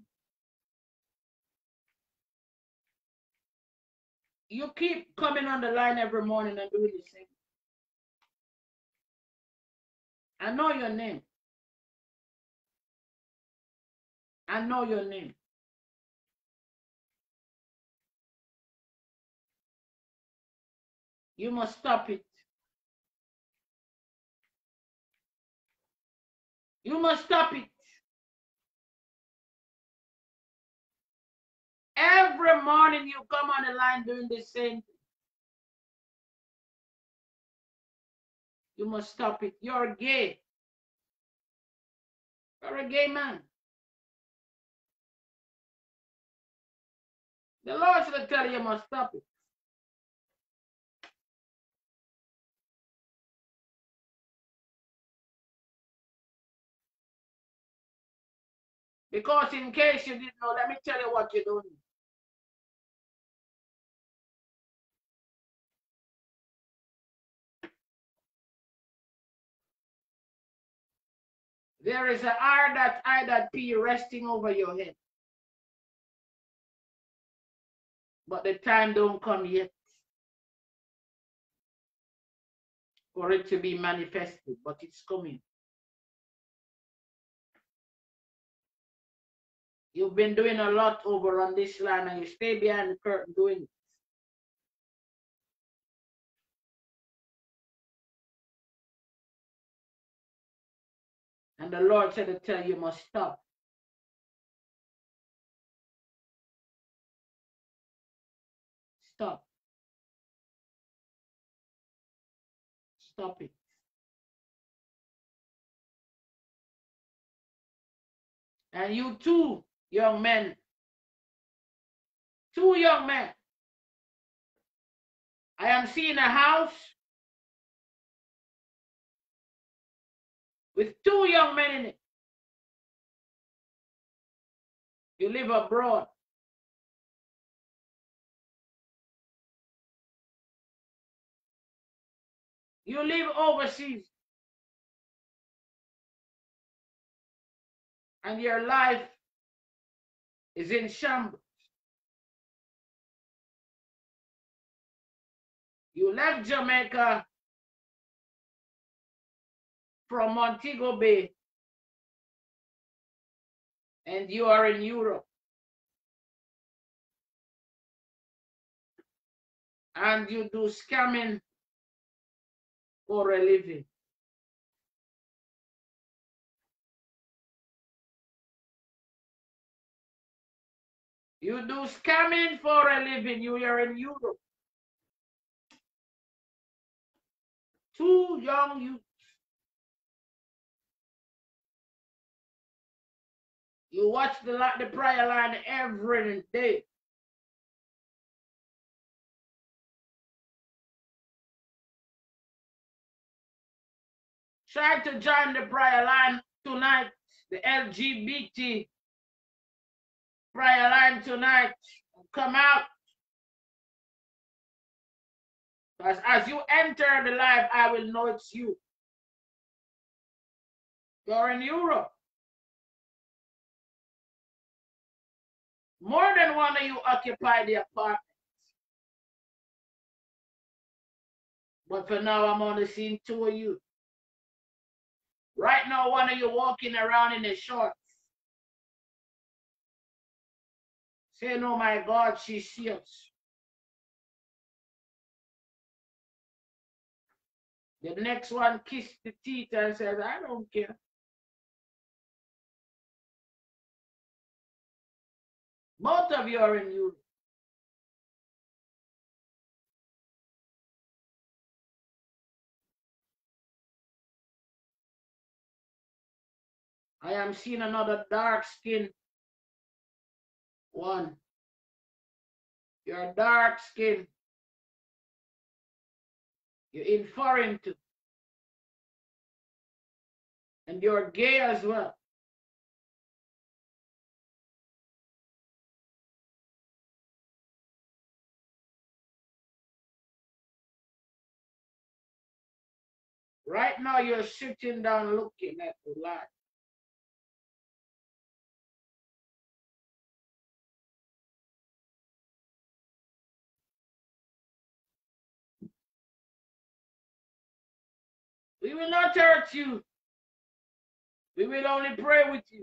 B: You keep coming on the line every morning and doing the same. I know your name. I know your name. You must stop it. You must stop it. Every morning you come on the line doing the same thing. You must stop it. You're gay. You're a gay man. The Lord should tell you you must stop it. Because in case you didn't know, let me tell you what you're doing. There is an R that I that P resting over your head. But the time don't come yet for it to be manifested, but it's coming. You've been doing a lot over on this line and you stay behind the curtain doing it. And the Lord said to tell you, you must stop. Stop. Stop it. And you too, young men, two young men. I am seeing a house with two young men in it. You live abroad. You live overseas. And your life is in shambles. You left Jamaica from Montego Bay and you are in Europe. And you do scamming for a living. You do scamming for a living. You are in Europe. Two young youths. You watch the, the prayer line every day. Try to join the prayer line tonight, the L G B T prayer line tonight. Come out. Because as you enter the life, I will know it's you. You're in Europe. More than one of you occupy the apartment. But for now, I'm only seeing two of you. Right now, one of you walking around in the shorts. Saying, oh my God, she sees. The next one kissed the teeth and says, I don't care. Both of you are in Europe. I am seeing another dark skin one. You're dark skin. You're in foreign too. And you're gay as well. Right now, you're sitting down looking at the light. We will not hurt you. We will only pray with you.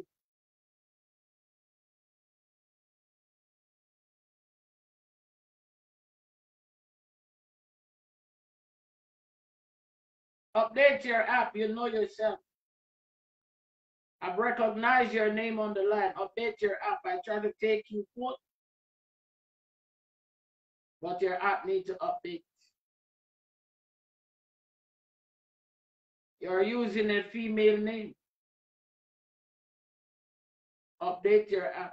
B: Update your app. You know yourself. I've recognized your name on the line. Update your app. I try to take you forth, but your app needs to update. You're using a female name. Update your app.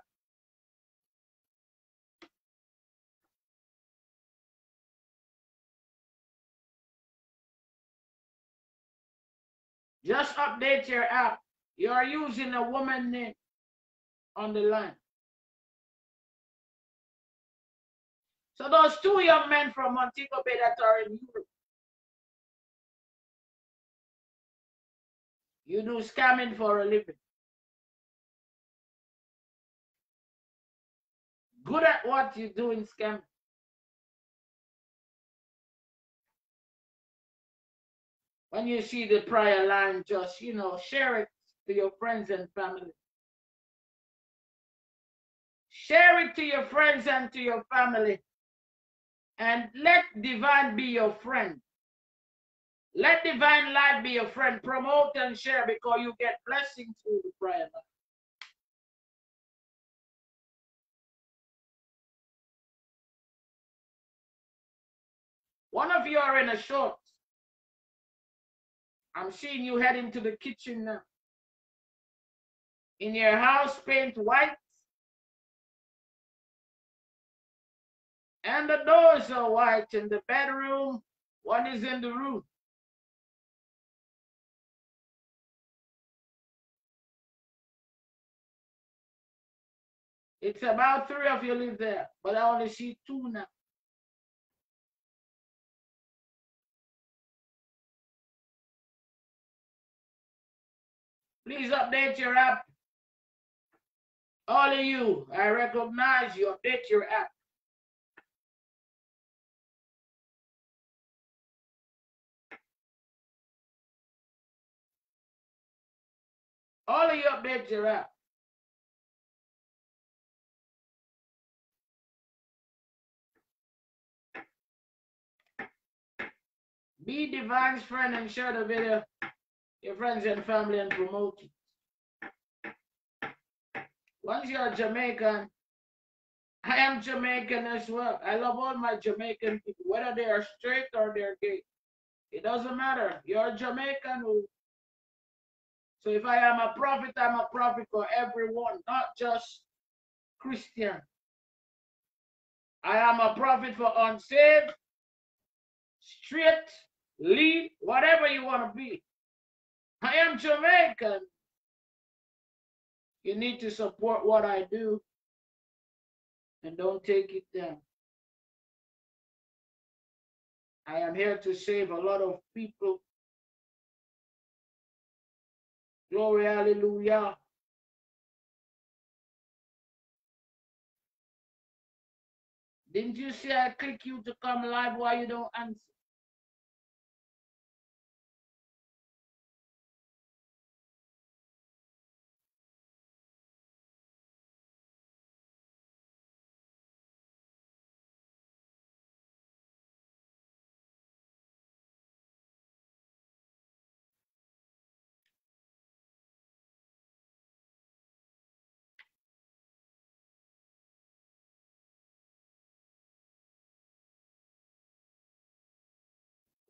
B: Just update your app. You're using a woman name on the line. So those two young men from Montego Bay that are in Europe, you do scamming for a living. Good at what you do in scamming. When you see the prayer line, just, you know, share it to your friends and family. Share it to your friends and to your family. And let divine be your friend. Let divine light be your friend. Promote and share because you get blessings through the prayer line. One of you are in a short. I'm seeing you heading to the kitchen now. In your house, paint white. And the doors are white. In the bedroom, one is in the room. It's about three of you live there, but I only see two now. Please update your app. All of you, I recognize you. Update your app. All of you update your app. Be Divine's friend and share the video. Your friends and family and promote it. Once you're Jamaican, I am Jamaican as well. I love all my Jamaican people, whether they are straight or they're gay. It doesn't matter. You're Jamaican. Who... So if I am a prophet, I'm a prophet for everyone, not just Christian. I am a prophet for unsaved, straight, lead, whatever you want to be. I am Jamaican. You need to support what I do and don't take it down. I am here to save a lot of people. Glory, hallelujah. Didn't you say I click you to come live? Why you don't answer?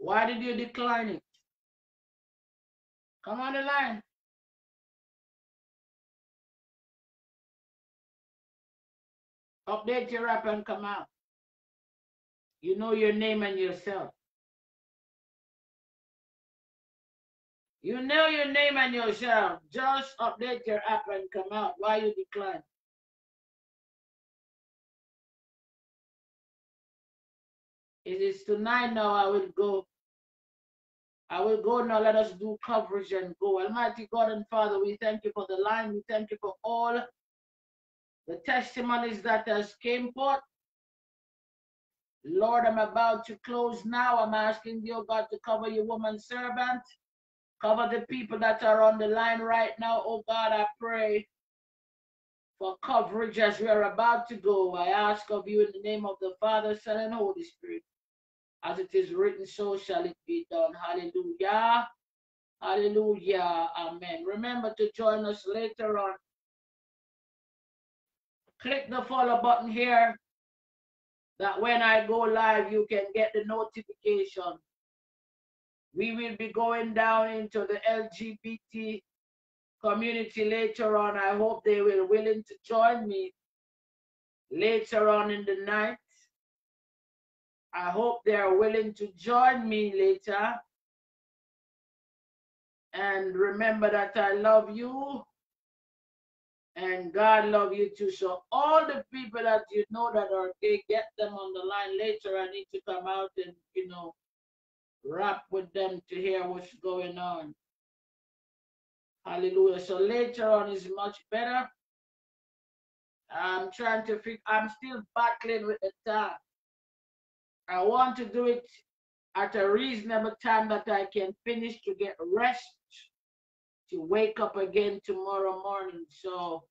B: Why did you decline it? Come on the line. Update your app and come out. You know your name and yourself. You know your name and yourself. Just update your app and come out. Why you decline? It is tonight now. I will go. I will go now. Let us do coverage and go. Almighty God and Father, we thank you for the line. We thank you for all the testimonies that has came forth. Lord, I'm about to close now. I'm asking you, God, to cover your woman servant. Cover the people that are on the line right now. Oh God, I pray for coverage as we are about to go. I ask of you in the name of the Father, Son, and Holy Spirit. As it is written, so shall it be done. Hallelujah. Hallelujah. Amen. Remember to join us later on. Click the follow button here, that when I go live, you can get the notification. We will be going down into the L G B T community later on. I hope they will be willing to join me later on in the night. I hope they are willing to join me later. And remember that I love you and God love you too. So all the people that you know that are gay, get them on the line later. I need to come out and, you know, rap with them to hear what's going on. Hallelujah. So later on is much better. I'm trying to figure, I'm still battling with the time. I want to do it at a reasonable time that I can finish to get rest, to wake up again tomorrow morning. So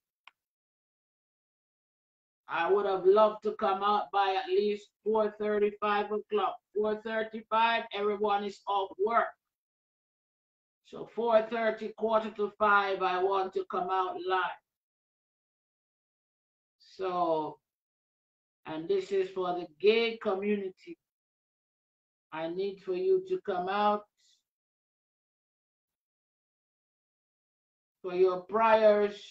B: I would have loved to come out by at least four thirty, five o'clock. four thirty-five, everyone is off work. So four thirty, quarter to five, I want to come out live. So, and this is for the gay community. I need for you to come out for your prayers.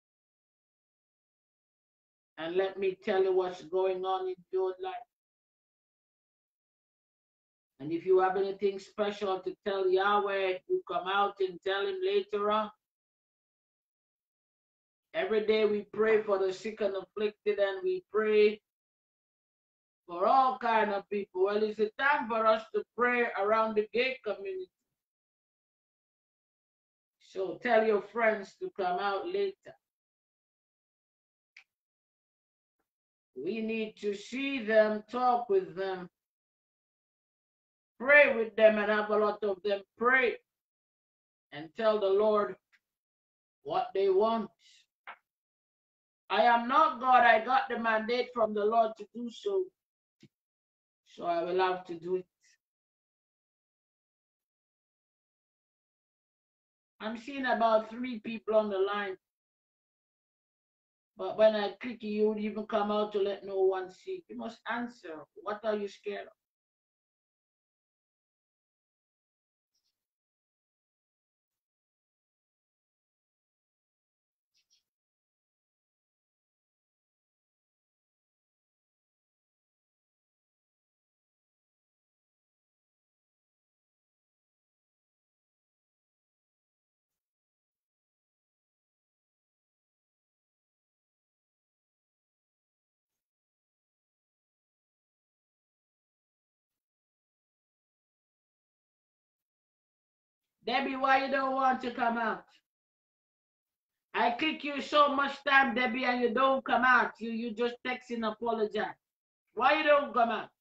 B: And let me tell you what's going on in your life. And if you have anything special to tell Yahweh, you come out and tell him later on. Every day we pray for the sick and afflicted, and we pray for all kind of people. Well, it's a time for us to pray around the gay community. So tell your friends to come out later. We need to see them, talk with them, pray with them, and have a lot of them pray and tell the Lord what they want. I am not God. I got the mandate from the Lord to do so. So I will have to do it. I'm seeing about three people on the line. But when I click, you would even come out to let no one see. You must answer. What are you scared of? Debbie, why you don't want to come out? I click you so much time, Debbie, and you don't come out. You you just text and apologize. Why you don't come out?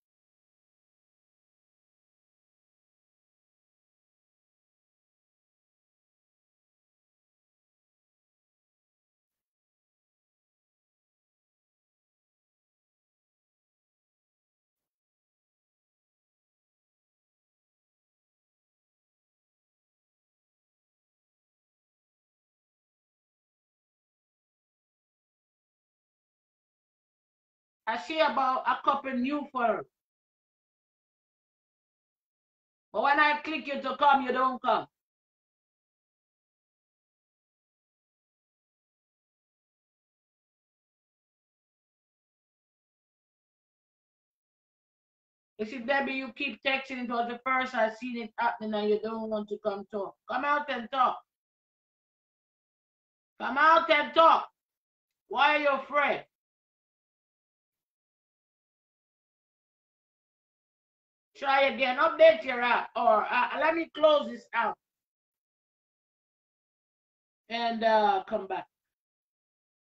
B: I see about a couple new for But when I click you to come, you don't come. You see, Debbie, you keep texting. It was the first I seen it happening and you don't want to come talk. Come out and talk. Come out and talk. Why are you afraid? Try again. Update your app. Or uh, let me close this out. And uh, come back.